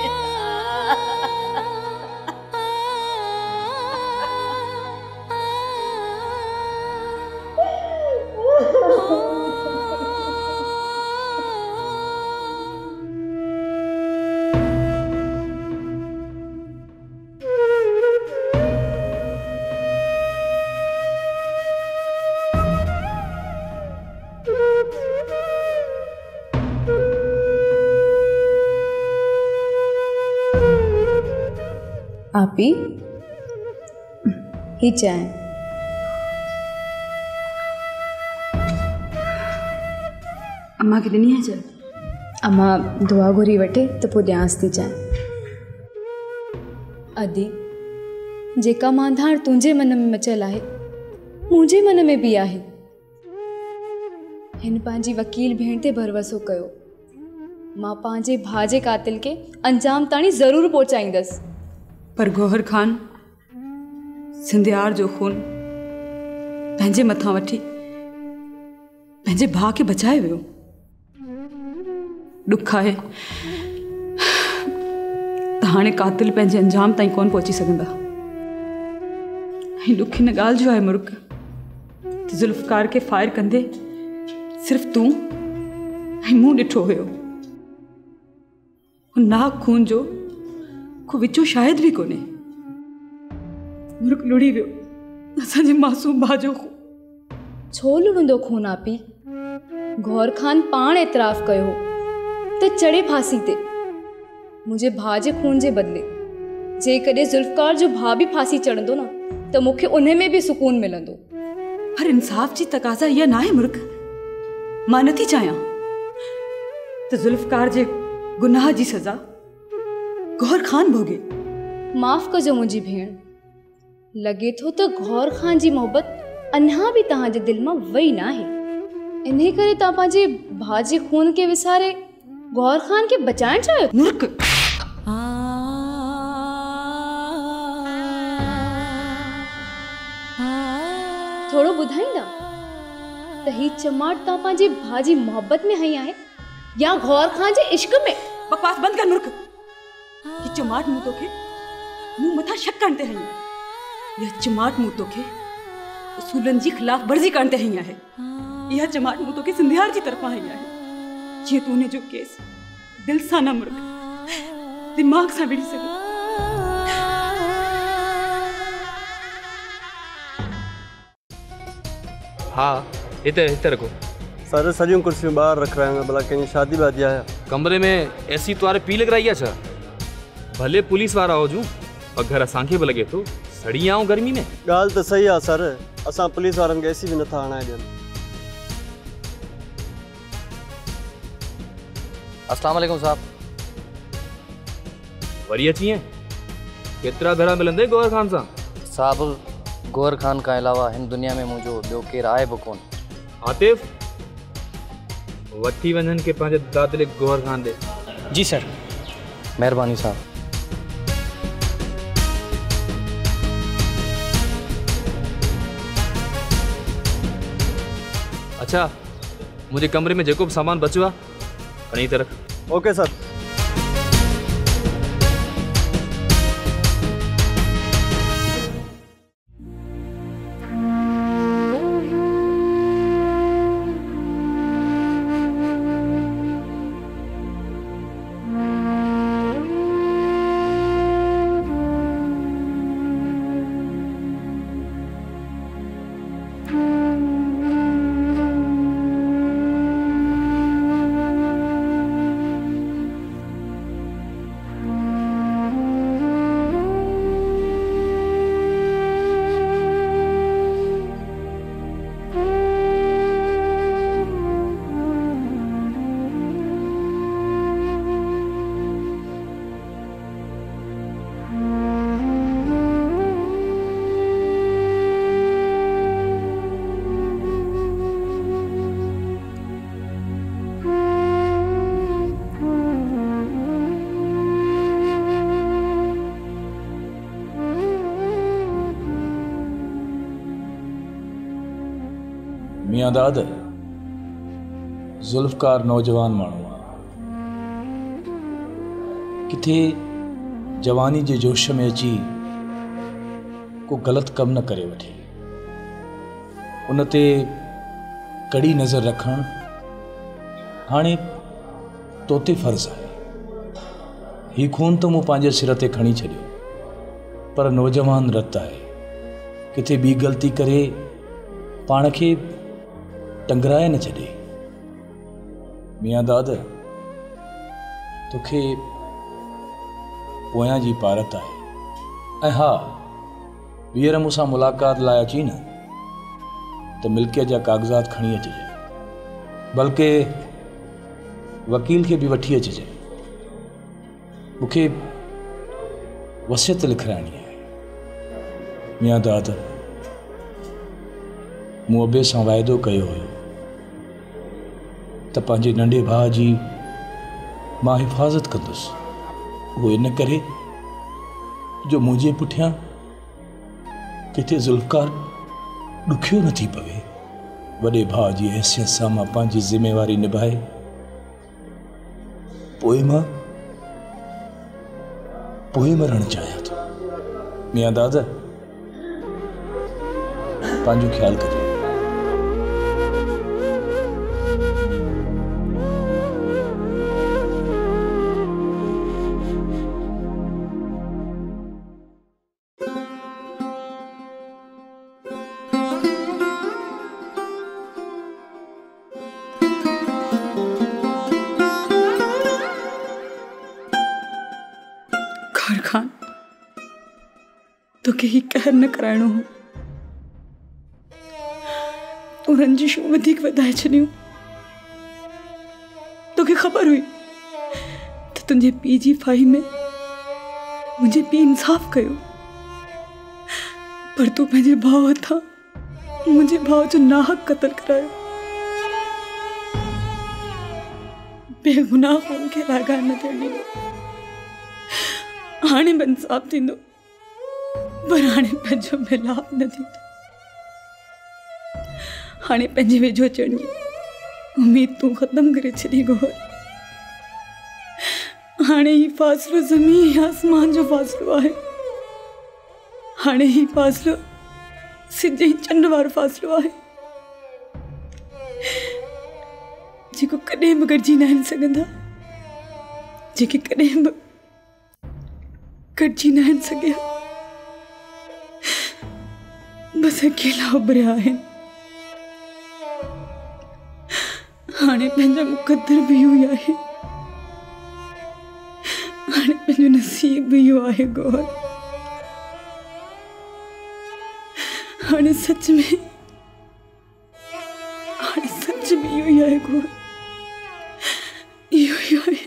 आपी ही चाय अम्मा के ॾिनी आहे चाय अम्मा दुआ घुरी वठे त पोइ ॾियांसि थी चाय अदी जेका मांधाण तुंहिंजे मन में मचियल आहे मुंहिंजे मन में बि आहे हिन पंहिंजी वकील भेण ते भरवसो कयो मां पंहिंजे भाउ जे कातिल खे अंजाम ताणी ज़रूरु पहुचाईंदसि पर गौहर खान सिंधियार जो खून पंहिंजे मथां वठी पंहिंजे भाउ खे बचाए वियो ॾुख आहे त हाणे कातिल पंहिंजे अंजाम ताईं कोन पहुची सघंदा ऐं ॾुख हिन ॻाल्हि जो आहे मुर्ख त ज़ुल्फ़कार खे फायर कंदे सिर्फ़ु तूं ऐं मूं ॾिठो हुयो नाक खून जो को विचो शायद भी कोने मुर्ख लुड़ी वियो असांजे मासूम भाउ जो खून छो लुड़ंदो खून आपी गौर खान पाण एतराफ़ कयो त चढ़े फांसी ते मुंहिंजे भाउ जे खून जे बदिले जेकॾहिं ज़ुल्फ़कार जो भाउ बि फांसी चढ़ंदो न त मूंखे उन में बि सुकून मिलंदो पर इंसाफ़ जी तक़ाज़ा इहा न आहे मुर्ख मां नथी चाहियां त ज़ुल्फ़कार जे गुनाह जी सज़ा गौर खान भोगे माफ़ कजो मुंहिंजी भेण लगे थो त गौर खान जी मोहब्बत अञा बि तव्हांजे दिलि मां वई न आहे इन करे तव्हां पंहिंजे भाउ जे खून खे विसारे गौर खान खे बचाइण चाहियो मुर्ख थोरो ॿुधाईंदा त ही चमाट तव्हां पंहिंजे भाउ जी मोहब्बत में हई आहे या गौर खान जे इश्क में बकवास बंद कर मुर्ख ये चमाट मुंह तोखे मुंह मथा शक करण ते हई आहे यह चमाट मुंह तोखे उसूलन जी खिलाफ वर्जी करण ते हई आहे यह चमाट मुंह तोखे सिंधियार जी तरफा हई आहे जे तूने जो केस दिल सां न मुर्ख दिमाग सां विड़ी सघे हाँ हिते हिते रखो सर सॼियूं कुर्सियूं ॿाहिरि रखायूं भला कंहिंजी शादी वादी आहे। कमरे में एसी तुम्हारे पी लॻराई आहे छा? भले पुलिस वारा हुजूं पर घर असांखे बि लॻे थो सड़ी आऊं गर्मी में। ॻाल्हि त सही आहे सर, असां पुलिस वारनि खे एसी बि नथा हणाए ॾियनि। अस्सलाम वालेकुम साहब। वरी अची हैं? केतिरा भेरा मिलंदे गौहर खान सां? साहब गौहर खान खां अलावा हिन दुनिया में मुंहिंजो ॿियो केरु आहे बि कोन। आतिफ वठी वञनि के पंहिंजे दादले गौहर खान ॾे। जी सर। महिरबानी साहब। अच्छा मुझे कमरे में जेको भी सामान बचो आहे खणी त रख। Okay sir. मियाँ दाद ज़ुल्फ़कार नौजवान माण्हू आहे, किथे जवानी जे जोश में अची को ग़लति कमु न करे वठे। उन ते कड़ी नज़र रखणु हाणे तो ते फ़र्ज़ु आहे। ही खून त मूं पंहिंजे सिर ते खणी छॾियो, पर नौजवान रत आहे। किथे ॿी ग़लती करे पाण खे टंगराए न छॾे। मियाँ दाद तोखे पोयां जी पारत आहे। ऐं हा ॿीहर मूंसां मुलाक़ात लाइ अची न त मिल्कियत जा काग़ज़ात खणी अचिजे, बल्कि वकील खे बि वठी अचिजे। मूंखे वसियत लिखाइणी आहे। मियाँ दाद मूं अबे सां वाइदो कयो हुयो त पंहिंजे नंढे भाउ जी मां हिफ़ाज़त कंदुसि। उहो इन करे जो मुंहिंजे पुठियां किथे ज़ुल्फ़कार ॾुखियो न थी पवे। वॾे भाउ जी हैसियत सां मां पंहिंजी ज़िम्मेवारी निभाए पोइ मां पोइ मरणु चाहियां थो। मियाँ दादा पंहिंजो ख़्यालु कजो। गौहर खान तोखे ही कहर न कराइणो हो। तूं रंजिशूं वधीक वधाए छॾियूं। तोखे ख़बर हुई त तुंहिंजे पीउ जी फाही में मुंहिंजे पीउ इंसाफ़ कयो, पर तूं पंहिंजे भाउ हथां मुंहिंजे भाउ जो नाहक क़त्ल करायो। बेगुनाह खून खे रागा न थियण ॾींदो। हाणे बि इंसाफ़ थींदो, पर हाणे पंहिंजो मिलाप न थींदो। हाणे पंहिंजे वेझो अचण जी उम्मीद तूं ख़त्म करे छॾी गौहर। हाणे ही फ़ासिलो ज़मीन आसमान जो फ़ासिलो आहे। हाणे ही फ़ासिलो सिज ऐं चंड वारो फ़ासिलो आहे जेको कॾहिं बि गॾिजी न हली सघंदा, जेके कॾहिं बि गॾिजी न हली सघिया, बसि अकेला उभरिया आहिनि। हाणे पंहिंजा मुक़दर बि इहो ई आहे, हाणे पंहिंजो नसीब बि इहो आहे गौर। हाणे सच में हाणे सच में इहो ई आहे गौर, इहो ई आहे।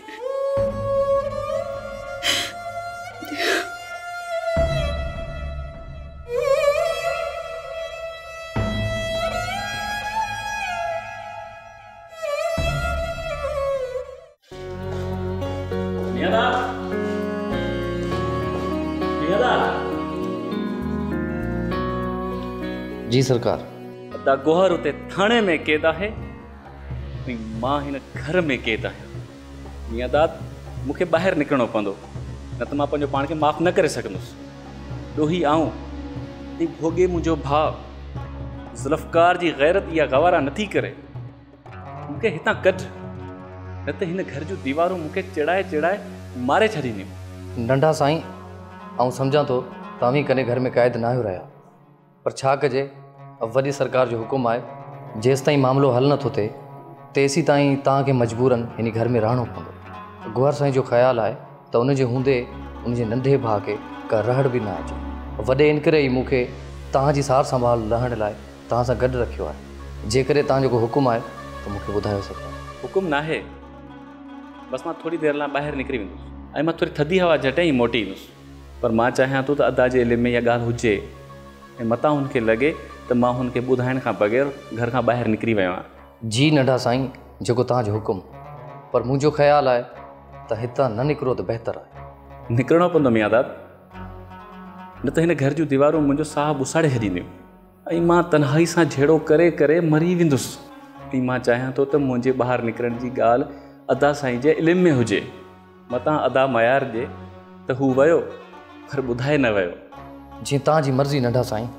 जी सरकार। अदा गोहर उते थाने में कैद है, मां हिन घर में कैद आहियां। मियां दाद मूंखे ॿाहिरि निकिरणो पवंदो, न त मां पंहिंजो पाण खे माफ़ न करे सघंदुसि। ॾोही आऊं ती भोगे मुंहिंजो भाउ ज़ुल्फ़कार जी गैरत इहा गवारा नथी करे। मूंखे हितां कढ, न त हिन घर जूं दीवारूं मूंखे चिड़ाए चिड़ाए मारे छॾींदियूं। नंढा साईं, आऊं सम्झां थो तव्हां बि कॾहिं घर में क़ैद न आहियो रहिया, पर छा कजे, अब वॾी सरकार जो हुकुम आहे, जेसि ताईं मामिलो हल नथो थिए तेसी ताईं तव्हांखे मजबूरन हिन घर में रहणो पवंदो। गोहर साईं जो ख़्यालु आहे त उनजे हूंदे उनजे नंढे भाउ खे का रहड़ बि न अचे। वॾे इन करे ई मूंखे तव्हांजी सार संभाल रहण लाइ तव्हां सां गॾु रखियो आहे। जेकॾहिं तव्हांजो को हुकुम आहे त मूंखे ॿुधायो सरकार। हुकुम न आहे, बसि मां थोरी देरि लाइ ॿाहिरि निकिरी वेंदुसि ऐं मां थोरी थधी हवा झटि ई मोटी ईंदुसि। पर मां चाहियां थो त अदा जे इल्म में इहा ॻाल्हि हुजे ऐं मतां हुनखे लॻे त मां हुनखे ॿुधाइण खां बग़ैर घर खां ॿाहिरि निकिरी वियो आहियां। जी नंढा साईं, जेको तव्हांजो हुकुम, पर मुंहिंजो ख़्यालु आहे त हितां न निकिरो त बहितरु आहे। निकिरणो पवंदो मियां दाद, न त हिन घर जूं दीवारूं मुंहिंजो साहु ॿुसाड़े छॾींदियूं ऐं मां तन्हाई सां झेड़ो करे करे मरी वेंदुसि। ऐं मां चाहियां थो त मुंहिंजे ॿाहिरि निकिरण जी ॻाल्हि अदा साईं जे इल्म में हुजे। मतां अदा मयार ॾिए त हू वियो पर ॿुधाए न वियो। जीअं तव्हांजी मर्ज़ी नंढा साईं।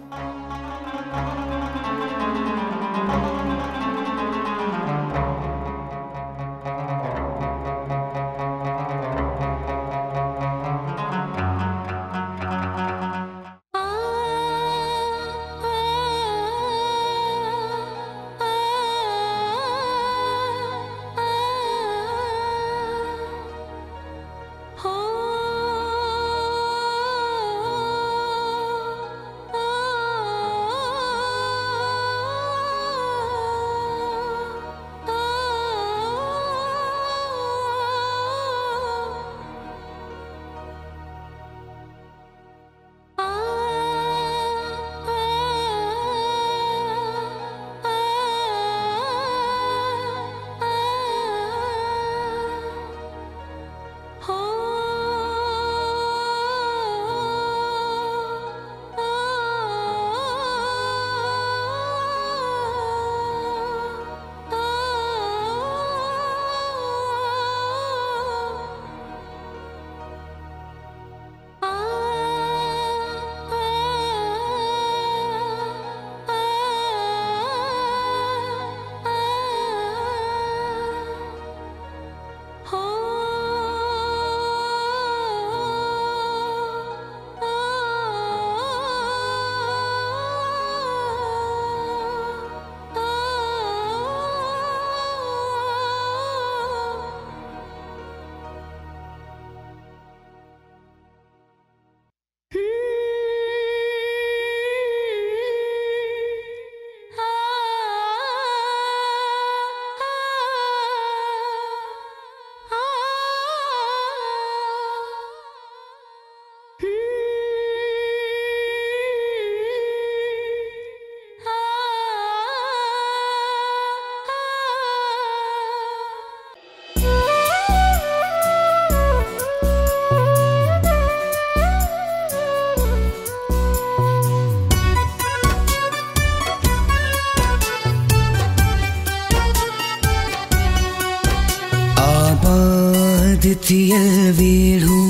थियल वेढ़ो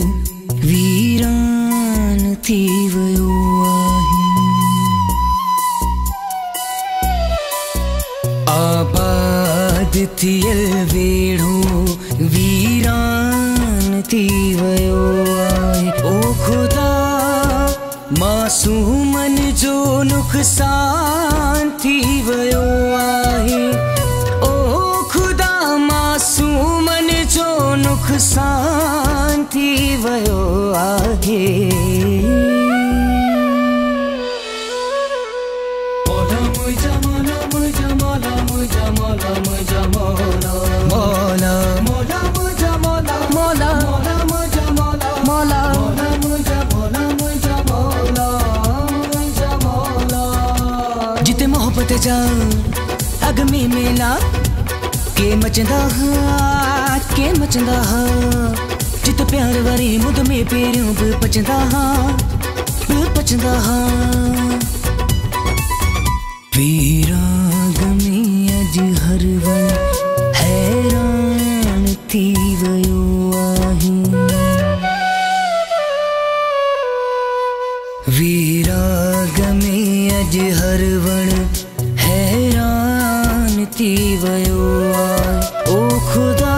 वीरान थी वियो आहे। आबाद थियल वेढ़ो वीरान थी वियो आहे। ओ खुदा मासूमन जो नुक़सान थी वियो आहे। ओ खुदा नुक़सान थी वियो आहे। मौला मुंहिंजा मौला मुंहिंजा मौला मुंहिंजा मौला मुंहिंजा मौला मौला मौला मुंहिंजा मौला मौला मौला मुंहिंजा मौला मौला मौला मुंहिंजा मौला मुंहिंजा मौला मुंहिंजा मौला। जिते मोहब्बत जा अग में मेला के मचंदा हा के मचंदा हा, जिते प्यार वारी मुद में पेरियों बि पचंदा हा बि पचंदा हा। वीराग में अज हर वण हैरान थी वियो आहे। वीराग में अज हर वण हैरान थी वियो आहे। ओ खुदा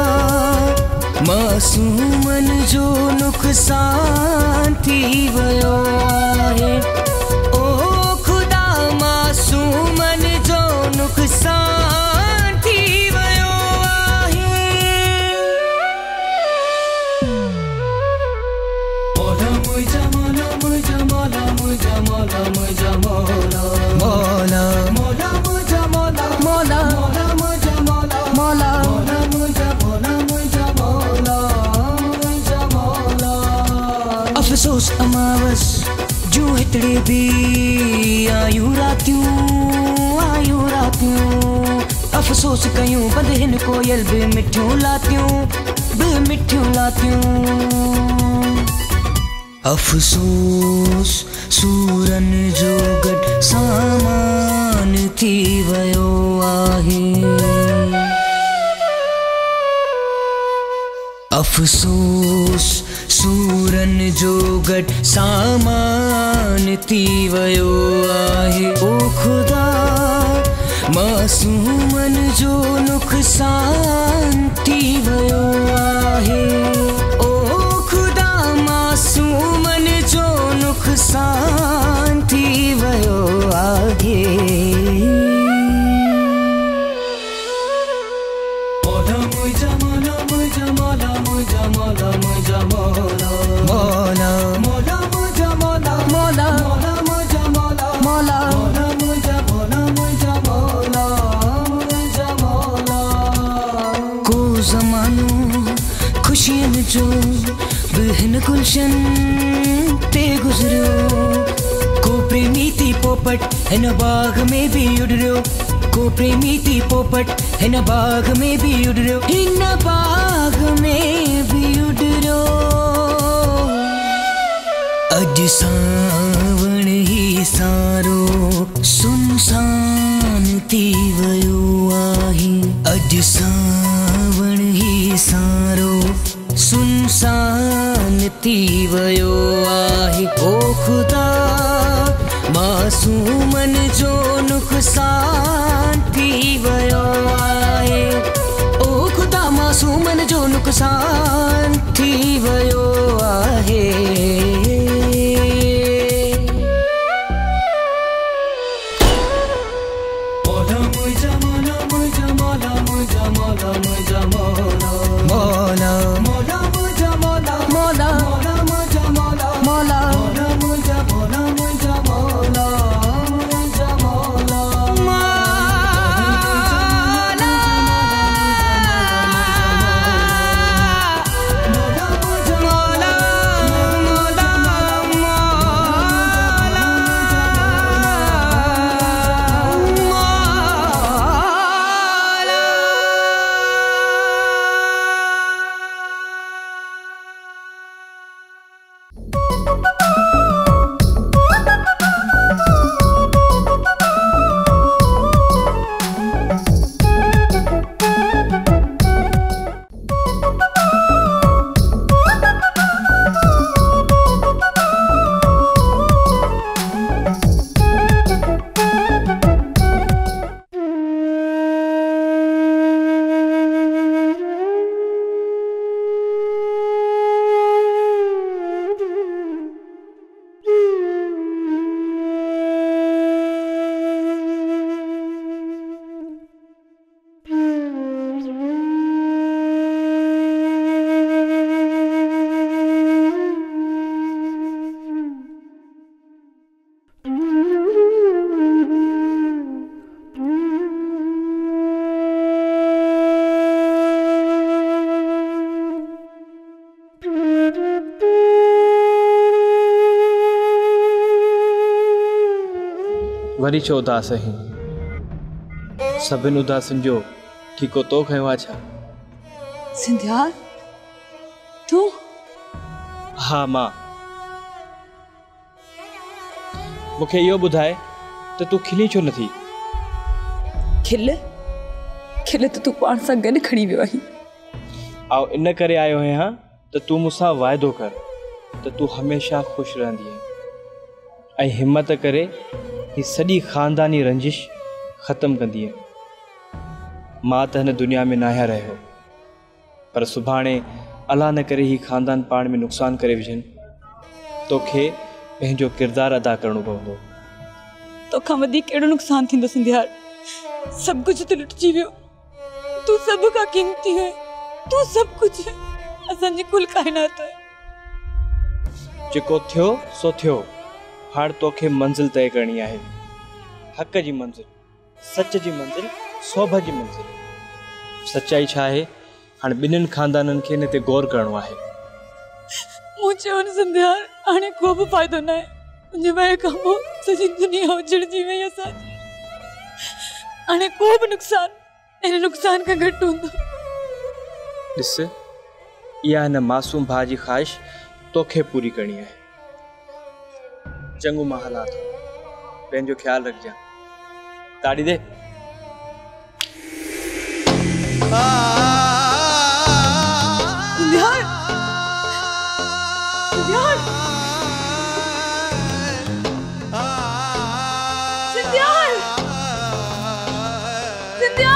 मासूमन जो नुक़सान थी वियो आहे। ओ खुदा मासूमन जो नुक़सान थी वियो आहे। मौला मुंहिंजा मौला मुंहिंजा मौला मुंहिंजा मौला मुंहिंजा मौला मौला मौला मुंहिंजा मौला मौला मौला मुंहिंजा मौला मौला मौला मुंहिंजा मौला मुंहिंजा मौला मुंहिंजा मौला। अफ़सोस अमावस जो हितड़े भी आयूं रातियूं आयूं रातियूं। अफ़सोस कयूं बंद हिन कोयल बि मिठियूं लातियूं बि मिठियूं लातियूं। अफ़सोस सूरन जो गॾु सामान थी वियो आहे। अफ़सोस सूरन जो गॾु सामान थी वियो आहे। ओ खुदा मासूमन जो नुक़सान थी वियो आहे। ओ खुदा मासूमन जो नुक़सान थी वियो आहे। मौला मुंहिंजा मौला मुंहिंजा मौला मुंहिंजा मौला मुंहिंजा मौला मौला मौला मुंहिंजा मौला मौला मौला मुंहिंजा मौला मौला मौला मुंहिंजा मौला मुंहिंजा मौला मुंहिंजा मौला। को ज़मानो ख़ुशियनि जो बि हिन गुलशन ते गुज़रियो। को प्रेमी थी पोपट हिन बाग में भी उड़ियो। को प्रेमी थी पोपट हिन बाग में भी उड़ियो। हिन बाग में भी उड़ियो। अज सावण ही सारो सुनसान थी वियो आहे। अज सावण ही सारो सुनसान थी वियो आहे। ओ खुदा मासूमन जो नुक़सान थी वियो आहे। ओ खुदा मासूमन जो नुक़सान थी वियो आहे। मौला मुंहिंजा मौला मुंहिंजा मौला मुंहिंजा मौला मुंहिंजा मौला मौला मौला मुंहिंजा मौला मौला मौला मुंहिंजा मौला मौला मौला मुंहिंजा मौला मुंहिंजा मौला मुंहिंजा मौला मौला वरी छो उदास आहीं? सभिनि उदासनि जो ठीको तो खयो आहे छा? सिंधिया तूं? हा मां। मूंखे इहो ॿुधाए त तूं खिली छो नथी? खिल खिल त तूं पाण सां गॾु खणी वियो आहीं। आउं इन करे आयो आहियां त तूं मूंसां वाइदो कर त तूं हमेशह ख़ुशि रहंदीअ ऐं हिमत करे ही सॼी ख़ानदानी रंजिश ख़तमु कंदीअ। मां त हिन दुनिया में न आहियां रहियो, पर सुभाणे अलाह न करे ही ख़ानदान पाण में नुक़सानु करे विझनि, तोखे पंहिंजो किरदारु अदा करणो पवंदो। तोखां वधीक कहिड़ो नुक़सानु थींदो सिंधिया? सभु कुझु त लुटिजी वियो। तूं सभु खां कीमती है, तूं सभु कुझु है, असांजी कुल काइनात है। जेको थियो सो थियो, हाणे तोखे मंज़िल तय करणी आहे। हक़ जी मंज़िल, सच जी मंज़िल, सौभ जी मंज़िल। सचाई छा आहे? हाणे ॿिन्हिनि ख़ानदाननि खे हिन ते गौर करणो आहे। मूं चयो न सिंधिया, हाणे को बि फ़ाइदो न आहे। मुंहिंजे वए खां पोइ सॼी दुनिया उजड़जी वई असांजी। हाणे को बि नुक़सानु हिन नुक़सान खां घटि हूंदो। ॾिस, इहा हिन मासूम भाउ जी ख़्वाहिश तोखे पूरी करणी आहे। चङो मां हलां थो, पंहिंजो ख़्यालु रखजांइ। ताड़ी दे। सिंधिया सिंधिया सिंधिया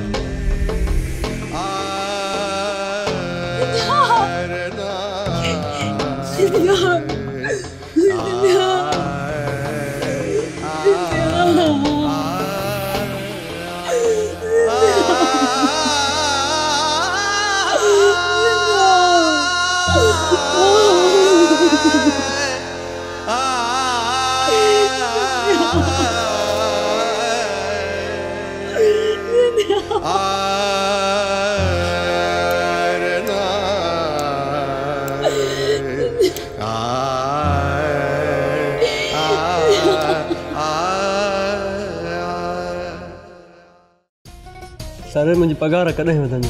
सर मुंहिंजी पघार कॾहिं वधंदी?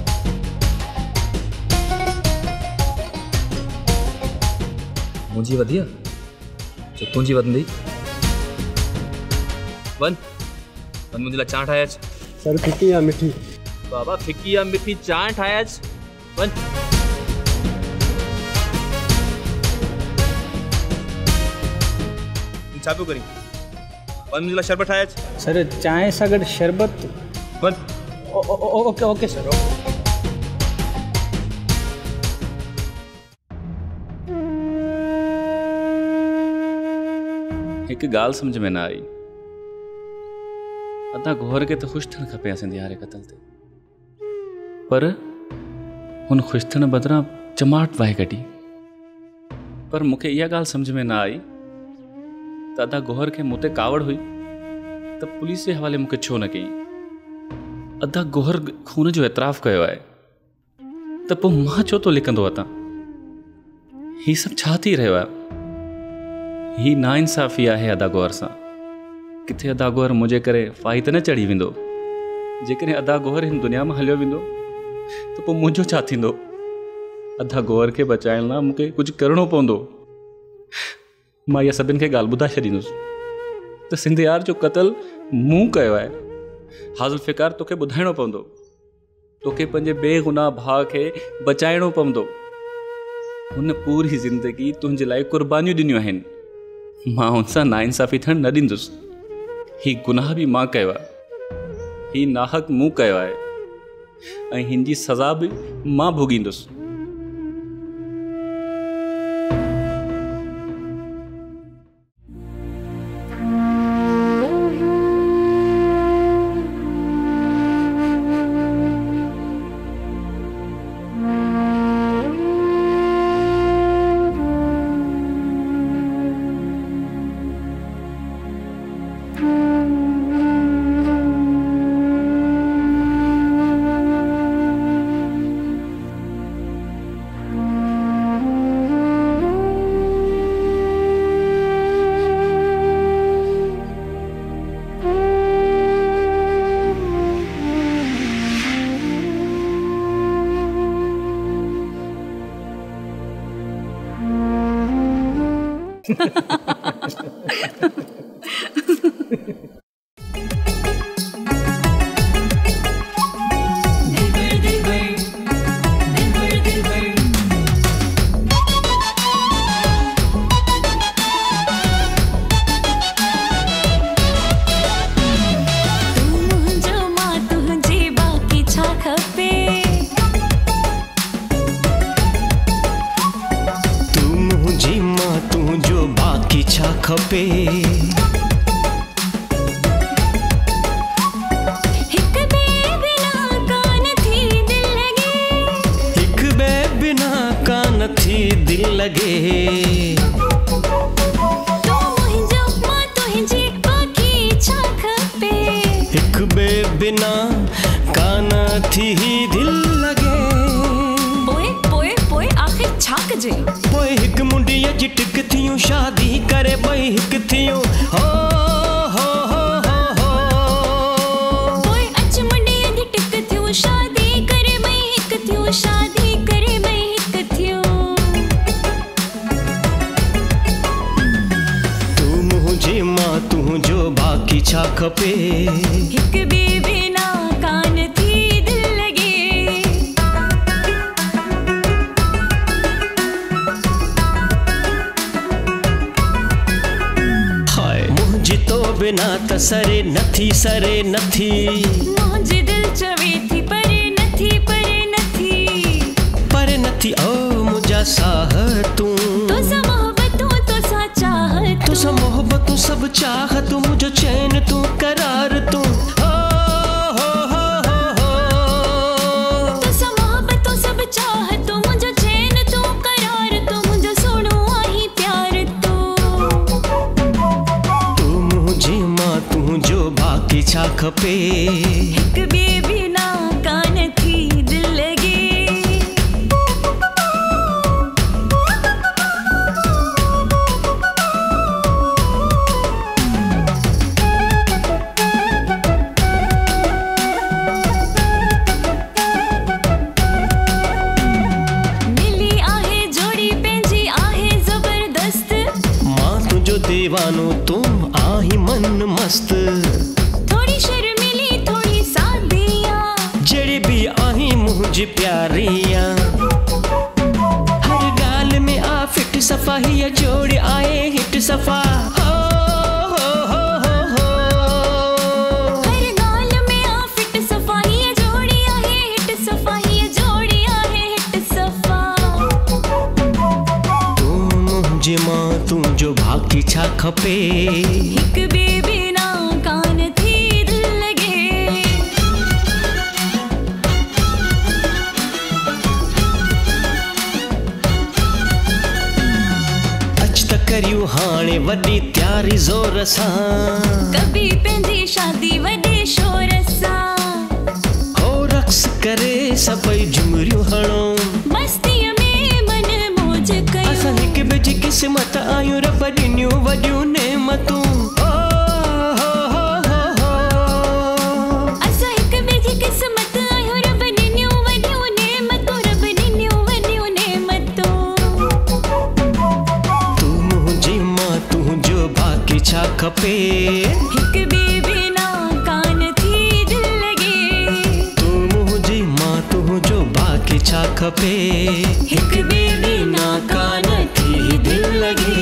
मुंहिंजी वधी आहे जो तुंहिंजी वधंदी? वन वन मुंहिंजे लाइ चांहि ठाहे अच। सर फिकी या मिठी? बाबा फिकी या मिठी चांहि ठाहे अच। वन छा पियो करी? वन मुंहिंजे लाइ शरबत ठाहे अच। सर चांहि सां गॾु शरबत? One okay okay sir. हिकु ॻाल्हि सम्झ में न आई। अदा गोहर खे त ख़ुशि थियणु खपे आहे सिंधिया जे क़तल ते, पर हुन ख़ुशि थियण बदिरां चमाट वाहे कढी। पर मूंखे इहा ॻाल्हि सम्झ में न आई त अदा गोहर खे मूं ते कावड़ हुई त पुलिस जे हवाले मूंखे छो न कई। अदा गोहर खून जो एतिराफ़ कयो आहे त पोइ मां छो थो लिकंदो अतां? हीउ सभु छा थी रहियो आहे? हीउ नाइंसाफ़ी आहे अदा गोहर सां। किथे अदा गोहर मुंहिंजे करे फाही त न चढ़ी वेंदो? जेकॾहिं अदा गोहर हिन दुनिया में हलियो वेंदो त पोइ मुंहिंजो छा थींदो? अदा गोहर खे बचाइण लाइ मूंखे कुझु करिणो पवंदो। मां इहा सभिनि खे ॻाल्हि ॿुधाए छॾींदुसि त सिंधियार जो क़तल मूं कयो आहे। हाज़िल फ़िकार तोखे ॿुधाइणो पवंदो, तोखे पंहिंजे बेगुनाह भाउ खे बचाइणो पवंदो। हुन पूरी ज़िंदगी तुंहिंजे लाइ क़ुर्बानियूं ॾिनियूं आहिनि। मां हुन सां नाइंसाफ़ी थियणु न ॾींदुसि। हीउ गुनाह बि मां कयो आहे, हीउ नाहक मूं कयो आहे ऐं हिन जी सज़ा बि मां भोगींदुसि। खपे हिक बे बिना कान थी दिल लगे हिक बे बिना कान थी दिल लगे तो मुंहिंजो मां तुंहिंजी बाकी छा खपे हिक बे बिना कान थी दिल लगे पोए पोए पोए आखिर छा कजे पोए हिक मुंडीअ जी टिक थियूं शादी करे ॿई हिक थियूं हो हो हो हो हो पोए अच मुंडीअ जी टिक थियूं शादी करे ॿई हिक थियूं शादी करे ॿई हिक थियूं तू मुंहिंजी मां तुंहिंजो बाक़ी छा खपे हिक बे बिना कान थी दिल लगे तो बिना त सरे नथी सरे नथी मुंहिंजी दिल चवे थी परे नथी परे नथी परे नथी ओ मुंहिंजा साह तूं तोसां मोहबतूं तोसां चाहत तोसां मोहबतूं सभु चाहतूं मुंहिंजो चैन तूं करार तूं हो हो हो हो हो तोसां मोहबतूं सभु चाहतूं मुंहिंजो चैन तूं करार तूं मुंहिंजो सोणो आहीं प्यार तुंहिंजो बाक़ी छा खपे हिक बे बिना कान थी दिल लगे मिली आहे जोड़ी पंहिंजी आहे ज़बरदस्त मां तुंहिंजो दीवानो तूं आहीं मन मस्त थोड़ी शर्मिली थोड़ी सादिया जड़ी भी आहीं मुंहिंजी प्यारिया हर गाल में आ फिट सफ़ा हीअ जोड़ी आए हिट सफ़ा हो हो हो हो हो हर गाल में आ फिट सफ़ा हीअ जोड़ी आहे हिट सफ़ा हीअ जोड़ी आहे हिट सफ़ा तू मुंहिंजी मां तुंहिंजो बाक़ी छा खपे हिक बे बिना कान थी दिल लगे अच त करियूं हाणे वॾी तयारी ज़ोर सां कभी पंहिंजी शादी वॾे शोर सां हो रक़्स करे सभई झुमरियूं हणो मस्तीअ में मन मौज कयूं असां हिक ॿिए जी क़िस्मत आहियूं रब ॾिनियूं वॾियूं नेमतूं असां हिक ॿिए जी क़िस्मत आहियूं रब ॾिनियूं वॾियूं नेमतूं रब ॾिनियूं वॾियूं नेमतूं तू मुंहिंजी मां तुंहिंजो बाक़ी छा खपे हिक बे बिना कान थी दिल लगे तू मुंहिंजी मां तुंहिंजो बाक़ी छा खपे हिक बे बिना कान थी दिल लगे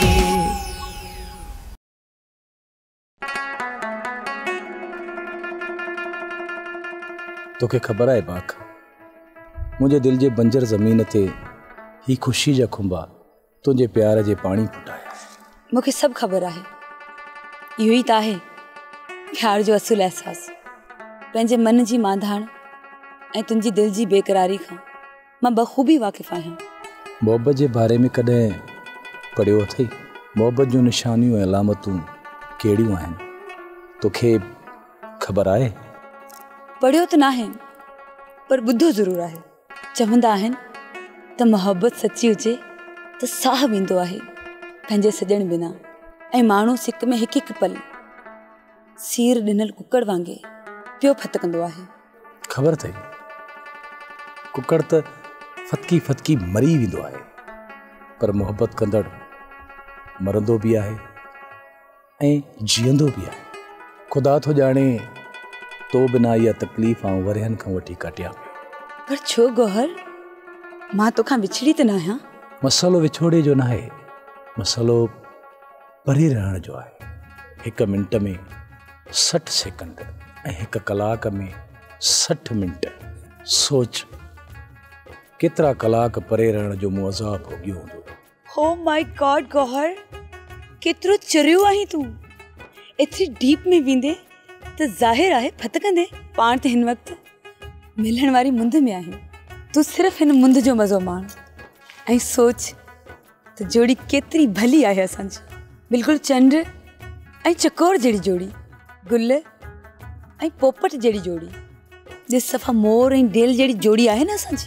तोखे ख़बर आहे बाक मुंहिंजे दिलि जे बंजर ज़मीन ते ही ख़ुशी जा खुंबा तुंहिंजे प्यार जे पाणी फुटाया मूंखे सभु ख़बर आहे इहो ई त आहे प्यार जो असुल अहसासु पंहिंजे मन जी मांधाण ऐं तुंहिंजी दिलि जी बेक़रारी खां मां बख़ूबी वाक़िफ़ आहियां मोहबत जे बारे में कॾहिं पढ़ियो अथई मोहबत जूं निशानियूं ऐं अलामतूं कहिड़ियूं आहिनि तोखे ख़बर आहे पढ़ियो त नाहे पर ॿुधो ज़रूरु आहे चवंदा आहिनि त मोहबत सची हुजे त साह वेंदो आहे पंहिंजे सॼण बिना ऐं माण्हू सिक में हिकु हिकु पल सीर ॾिनल कुकड़ वांगुरु पियो फतकंदो आहे ख़बर अथई कुकड़ त फतकी फतकी मरी वेंदो आहे पर मोहबत कंदड़ मरंदो भी आहे ऐं जीअंदो भी आहे। खुदा थो ॼाणे तो बिना इहा तकलीफ़ आऊं वरियनि खां वठी काटिया पियो। पर छो गौहर, मां तोखां विछड़ी त न आहियां। मसालो विछोड़े जो न आहे, मसालो परे रहण जो आहे। हिकु मिंट में सठ सेकंड ऐं हिकु कलाक में सठ मिंट। सोच केतिरा कलाक परे रहण जो मूं अज़ाब भोगियो हूंदो। हो माय गॉड गौहर, केतिरो चरियो आहीं तूं। एतिरी डीप में वेंदे त ज़ाहिर आहे फतकंदे। पाण त हिन वक़्तु मिलण वारी मुंद में आहीं। तूं सिर्फ़ हिन मुंद जो मज़ो माण ऐं सोच त जोड़ी केतिरी भली आहे असांजी। बिल्कुलु चंड ऐं चकोर जहिड़ी जोड़ी, गुल ऐं पोपट जहिड़ी जोड़ी, ॾिस सफ़ा मोर ऐं डेल जहिड़ी जोड़ी आहे न असांजी।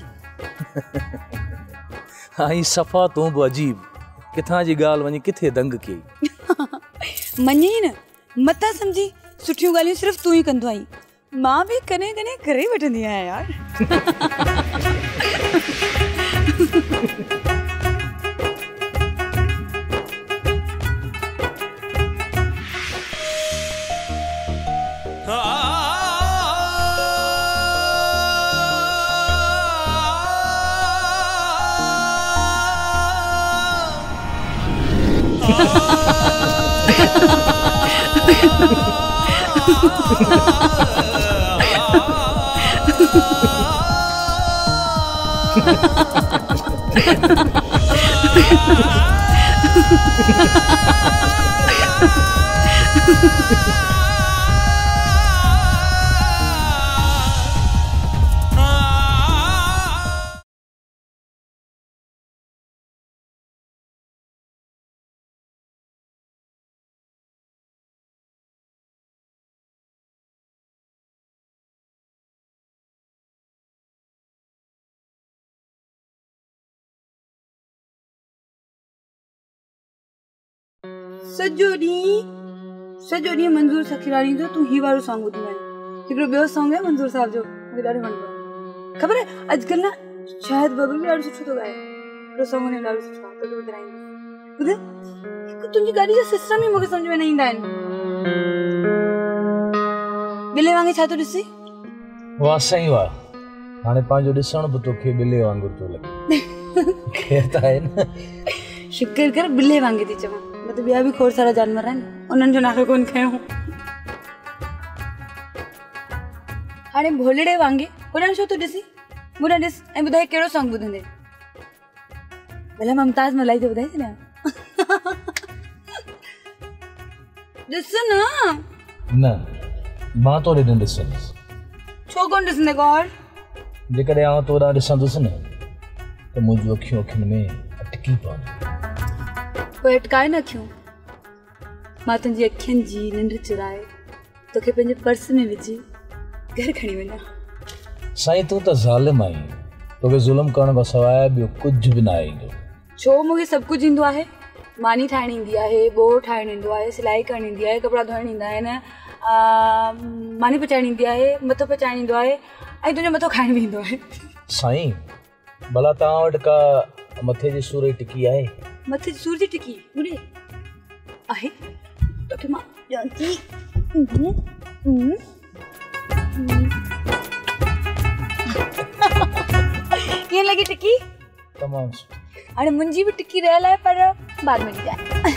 हाँ ही सफ़ा तूं बि अजीब, किथां जी ॻाल्हि वञी किथे दंग कई। मञी न, मता सम्झी सुठियूं ॻाल्हियूं सिर्फ़ु तूं ई कंदो आहीं। मां बि कॾहिं कॾहिं करे वठंदी आहियां यार। सॼो ॾींहुं सॼो ॾींहुं मंज़ूर सखीराणी जो तूं ही वारो सॉन्ग ॿुधंदा आहीं। हिकिड़ो ॿियो सॉन्ग आहे मंज़ूर साहब जो, मूंखे ॾाढो वणंदो आहे। ख़बर आहे अॼुकल्ह न शाहिद बबल बि ॾाढो सुठो थो ॻाए। हिकिड़ो सॉन्ग हुन ॾाढो सुठो आहे, तोखे ॿुधाईंदसि। ॿुध, हिकु तुंहिंजी गाॾी जा सिस्टम ई मूंखे सम्झ में न ईंदा आहिनि। बिले वांगुरु छा थो ॾिसी? वाह साईं वाह, हाणे पंहिंजो ॾिसण बि तोखे बिले वांगुरु थो लॻे। ख़ैर त आहे न। शुक्र कर बिले वांगुरु थी चवां, न त ॿिया बि खोड़ सारा जानवर आहिनि, उन्हनि जो नालो कोन खयो। हाणे भोलड़े वांगुरु होॾां छो थो ॾिसी? मुॾां ॾिस ऐं ॿुधाए कहिड़ो सॉन्ग ॿुधंदे। भला ममताज़ मलाई जो ॿुधाए छॾियां? ॾिस न। न, मां तो ॾिसंदुसि ॾिसंदुसि। छो कोन ॾिसंदे गौर? जेकॾहिं आउं तोॾां ॾिसंदुसि न त मुंहिंजूं अखियूं अखियुनि में अटकी पवंदियूं। पोइ अटकाए न अखियूं। मां तुंहिंजी अखियुनि जी निंड चुराए तोखे पंहिंजे पर्स में विझी घर खणी वञा। साईं तूं त ज़ालिम आहीं, तोखे ज़ुल्म करण खां सवाइ ॿियो कुझु बि न आहे ईंदो। छो मूंखे सभु कुझु ईंदो आहे। मानी ठाहिण ईंदी आहे, बोर ठाहिण ईंदो आहे, सिलाई करणु ईंदी आहे, कपिड़ा धोइण ईंदा आहिनि, मानी पचाइण ईंदी आहे, मथो पचाइण ईंदो आहे ऐं तुंहिंजो मथो खाइण बि ईंदो आहे। साईं भला तव्हां वटि का मथे जी सूर जी टिकी आहे? मथे जी सूर जी टिकी मुड़े आहे? तोखे मां ॼाण थी। कीअं लॻी टिकी? तमामु सुठी। हाणे मुंहिंजी बि टिकी रहियल आहे, पर बाद में ॾिजां।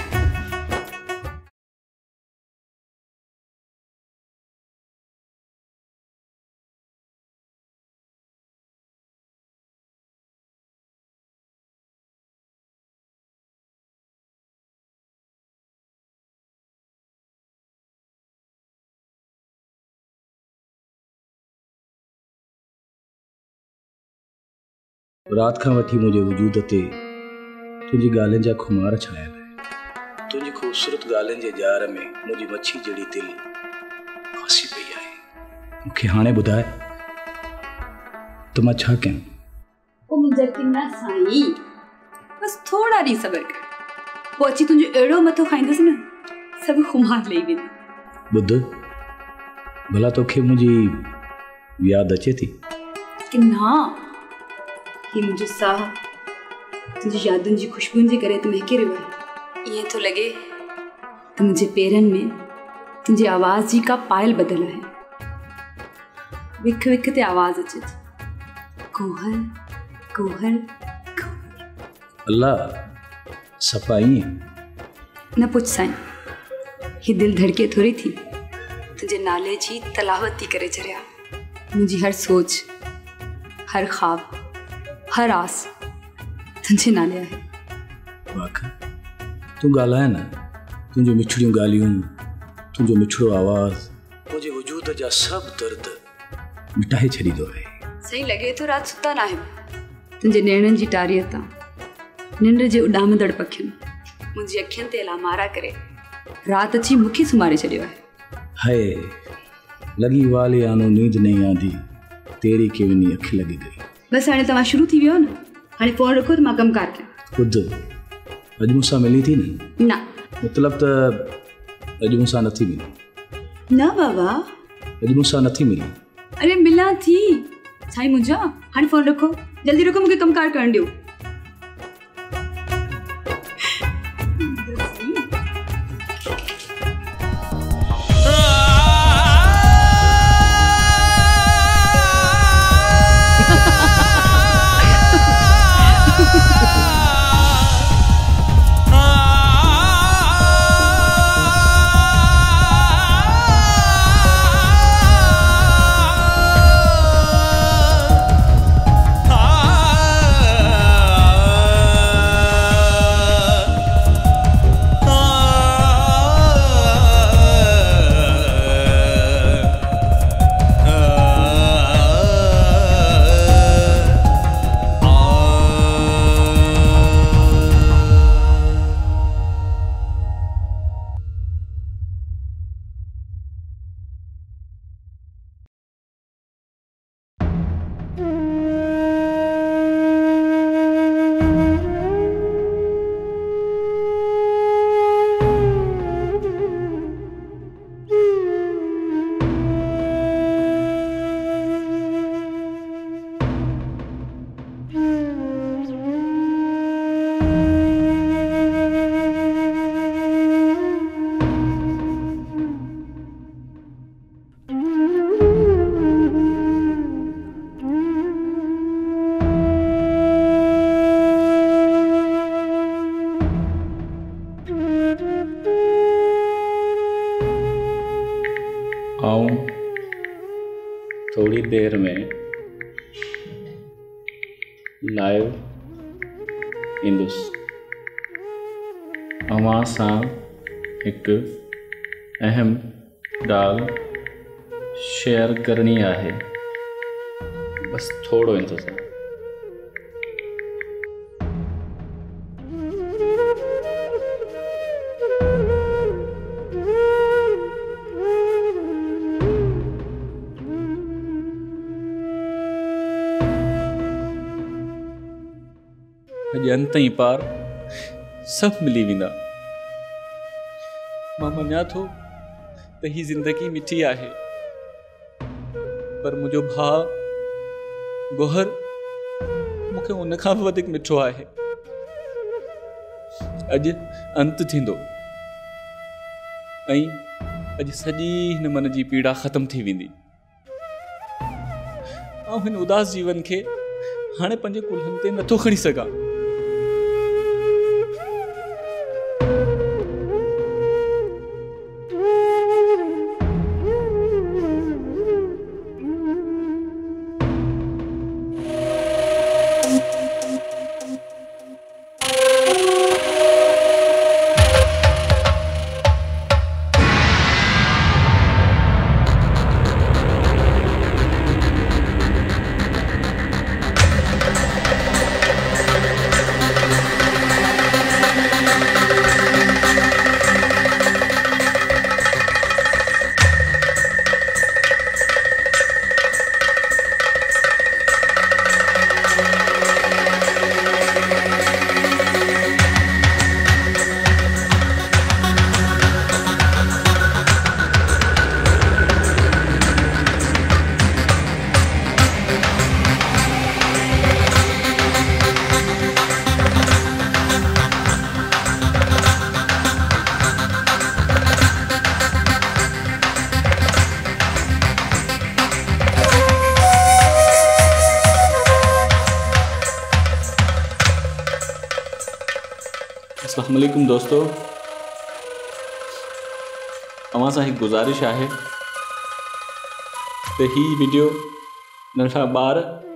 रात खां वठी मुंहिंजे वजूद ते तुंहिंजी ॻाल्हियुनि जा खुमार छायल आहे। तुंहिंजी ख़ूबसूरत ॻाल्हियुनि जे जार में मुंहिंजी मच्छी जहिड़ी दिलि फासी पई आहे। मूंखे हाणे ॿुधाए त मां छा कयां? ओ मुंहिंजा किना साईं, बस थोड़ा ॾींहं सब्र कर, पोइ अची तुंहिंजो अहिड़ो मथो खाईंदसि न सभु खुमार लही वेंदी। ॿुध, भला तोखे मुंहिंजी यादि अचे थी? किना ही मुंहिंजो साह तुंहिंजी यादुनि जी ख़ुशबुनि जे करे त महके रहियो आहे। ये तो लगे तो मुझे पेरन में तुझे आवाज़ जी का पायल बदला है। विख विख ते आवाज़ अचे थी, कोहल कोहल। अल्लाह सफ़ाई न पुछ साईं, ही दिल धड़के थोड़ी थी तुझे नाले जी तलावत थी करे चरिया। मुझी हर सोच, हर ख्वाब, हर आस तुझे नाले आहे। वाक़ तूं ॻाल्हाए न, तुंहिंजूं मिठड़ियूं ॻाल्हियूं, तुंहिंजो मिठड़ो आवाज़ मुंहिंजे वजूद जा सभु दर्द मिटाए छॾींदो आहे। सही लगे तो रात सुता ना है तुझे नेणन जी टारीअ तां निंड जे उॾामंदड़ पखियुनि मुंहिंजी अखियुनि ते लामारा करे रात अची मूंखे सुम्हारे छॾियो आहे। हाय लगी वाले आनो नींद नहीं आंदी, तेरी के वनी अखि लगी गई। बस हाणे तव्हां शुरू थी वियो न, हाणे फोन रखो त मां कमकार कयां। खुद अॼु मूंसां मिली थी न? न मतलब त अॼु मूंसां नथी मिली। न बाबा अॼु मूंसां नथी मिली। अरे मिला थी साईं मुंहिंजा। हाणे फोन रखो, जल्दी रखो, मूंखे कमकार करण ॾियो। आऊं थोड़ी देर में लाइव ईंदुस। अवां सां हिकु अहम ॻाल्हि शेयर करणी आहे, बस थोड़ो इंतज़ार। अॼु अंत ई पार सभु मिली वेंदा। मां मञा थो त ही ज़िंदगी मिठी आहे, पर मुंहिंजो भाउ गोहर मूंखे उन खां बि वधीक मिठो आहे। अॼु अंत थींदो ऐं अॼु सॼी हिन मन जी पीड़ा ख़तम थी वेंदी। ऐं हिन उदास जीवन खे हाणे पंहिंजे कुल्हनि ते नथो खणी सघां। अस्सलाम वालेकुम दोस्तों, अवां सां हिकु गुज़ारिश आहे त ही वीडियो नंढा ॿार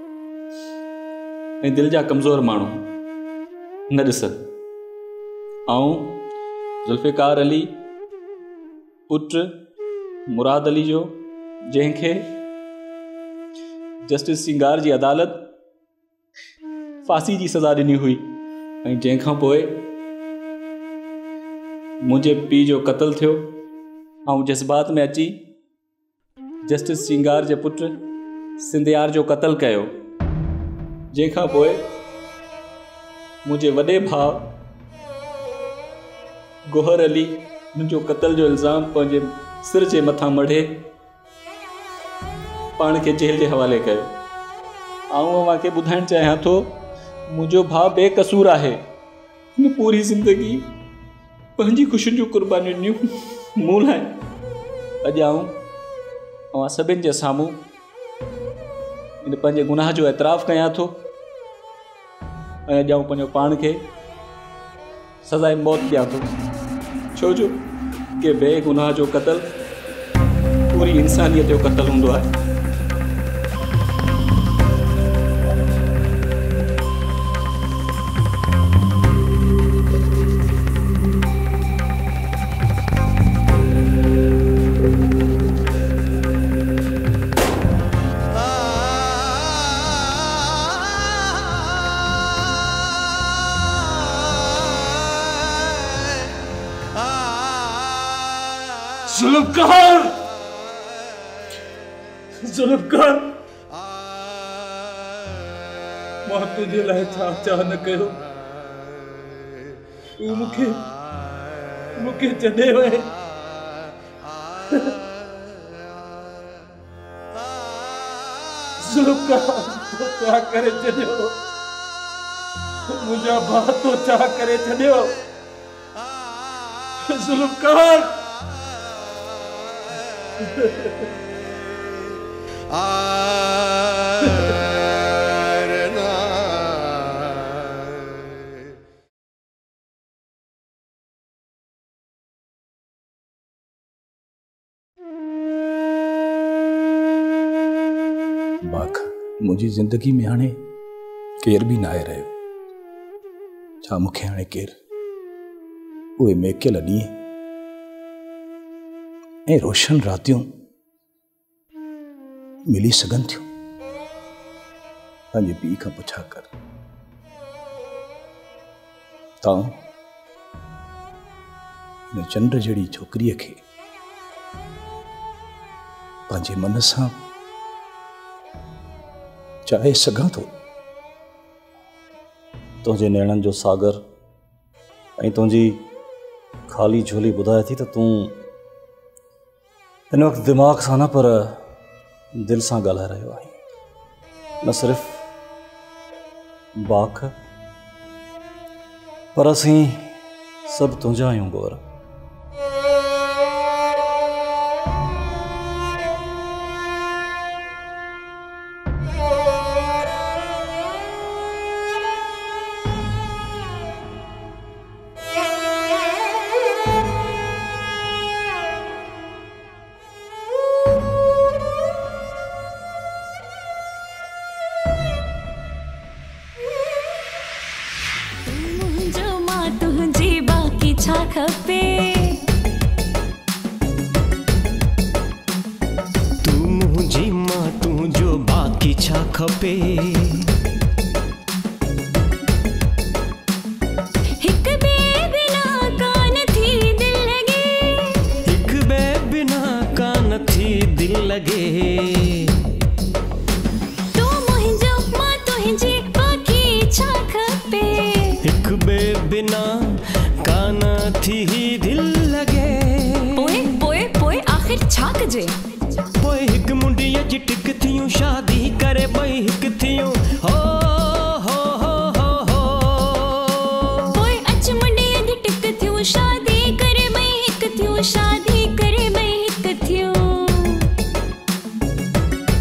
ऐं दिलि जा कमज़ोर माण्हू न ॾिसनि। ऐं ज़ुल्फ़िकार अली पुट मुराद अली जो, जंहिंखे जस्टिस सिंगार जी अदालत फांसी जी सज़ा ॾिनी हुई ऐं जंहिंखां पोइ मुंहिंजे पीउ जो क़त्ल थियो ऐं जज़्बात में अची जस्टिस सिंगार जे पुट सिंधियार जो क़त्ल कयो, जंहिंखां पोइ मुंहिंजे वॾे भाउ गोहर अली मुंहिंजो क़त्ल जो इल्ज़ाम पंहिंजे सिर जे मथां मढ़े पाण खे जेल जे हवाले कयो। आउं अव्हांखे ॿुधाइणु चाहियां थो, मुंहिंजो भाउ बेकसूर आहे। हुन पूरी ज़िंदगी पंहिंजी ख़ुशियुनि जूं क़ुर्बानियूं ॾिनियूं मूं लाइ। अॼु आउं अव्हां सभिनि जे साम्हूं इन पंहिंजे गुनाह जो एतिराफ़ कयां थो ऐं अॼु आउं पंहिंजो पाण खे सज़ाए मौत ॾियां थो, छो जो कि बेगुनाह जो क़त्ल पूरी इंसानियत जो क़त्ल हूंदो आहे। जुल्फ़कार, जुल्फ़कार, मां तुंहिंजे लाइ छा छा न कयो, तूं मूंखे मूंखे छॾे वए। जुल्फ़कार, तो छा करे छॾियो, मुंहिंजा भाउ तो छा करे छॾियो। जुल्फ़कार, बाख मुंहिंजी ज़िंदगी में हाणे केर बि न आहे रहियो। छा मूंखे हाणे केर उहे मेकियल ॾींहं ऐं रोशन रातियूं मिली सघनि थियूं? पंहिंजे पीउ खां पुछा कर, तव्हां हिन चंड जहिड़ी छोकिरीअ खे पंहिंजे मन सां चाहे सघां थो? तुंहिंजे नेणनि जो सागर ऐं तुंहिंजी ख़ाली झोली ॿुधाए थी त तूं हिन वक़्तु दिमाग़ सां न पर दिलि सां ॻाल्हाए रहियो आहीं। न सिर्फ़ु बाख पर असीं सभु तुंहिंजा आहियूं गौर।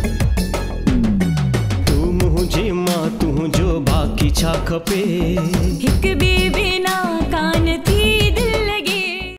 खपे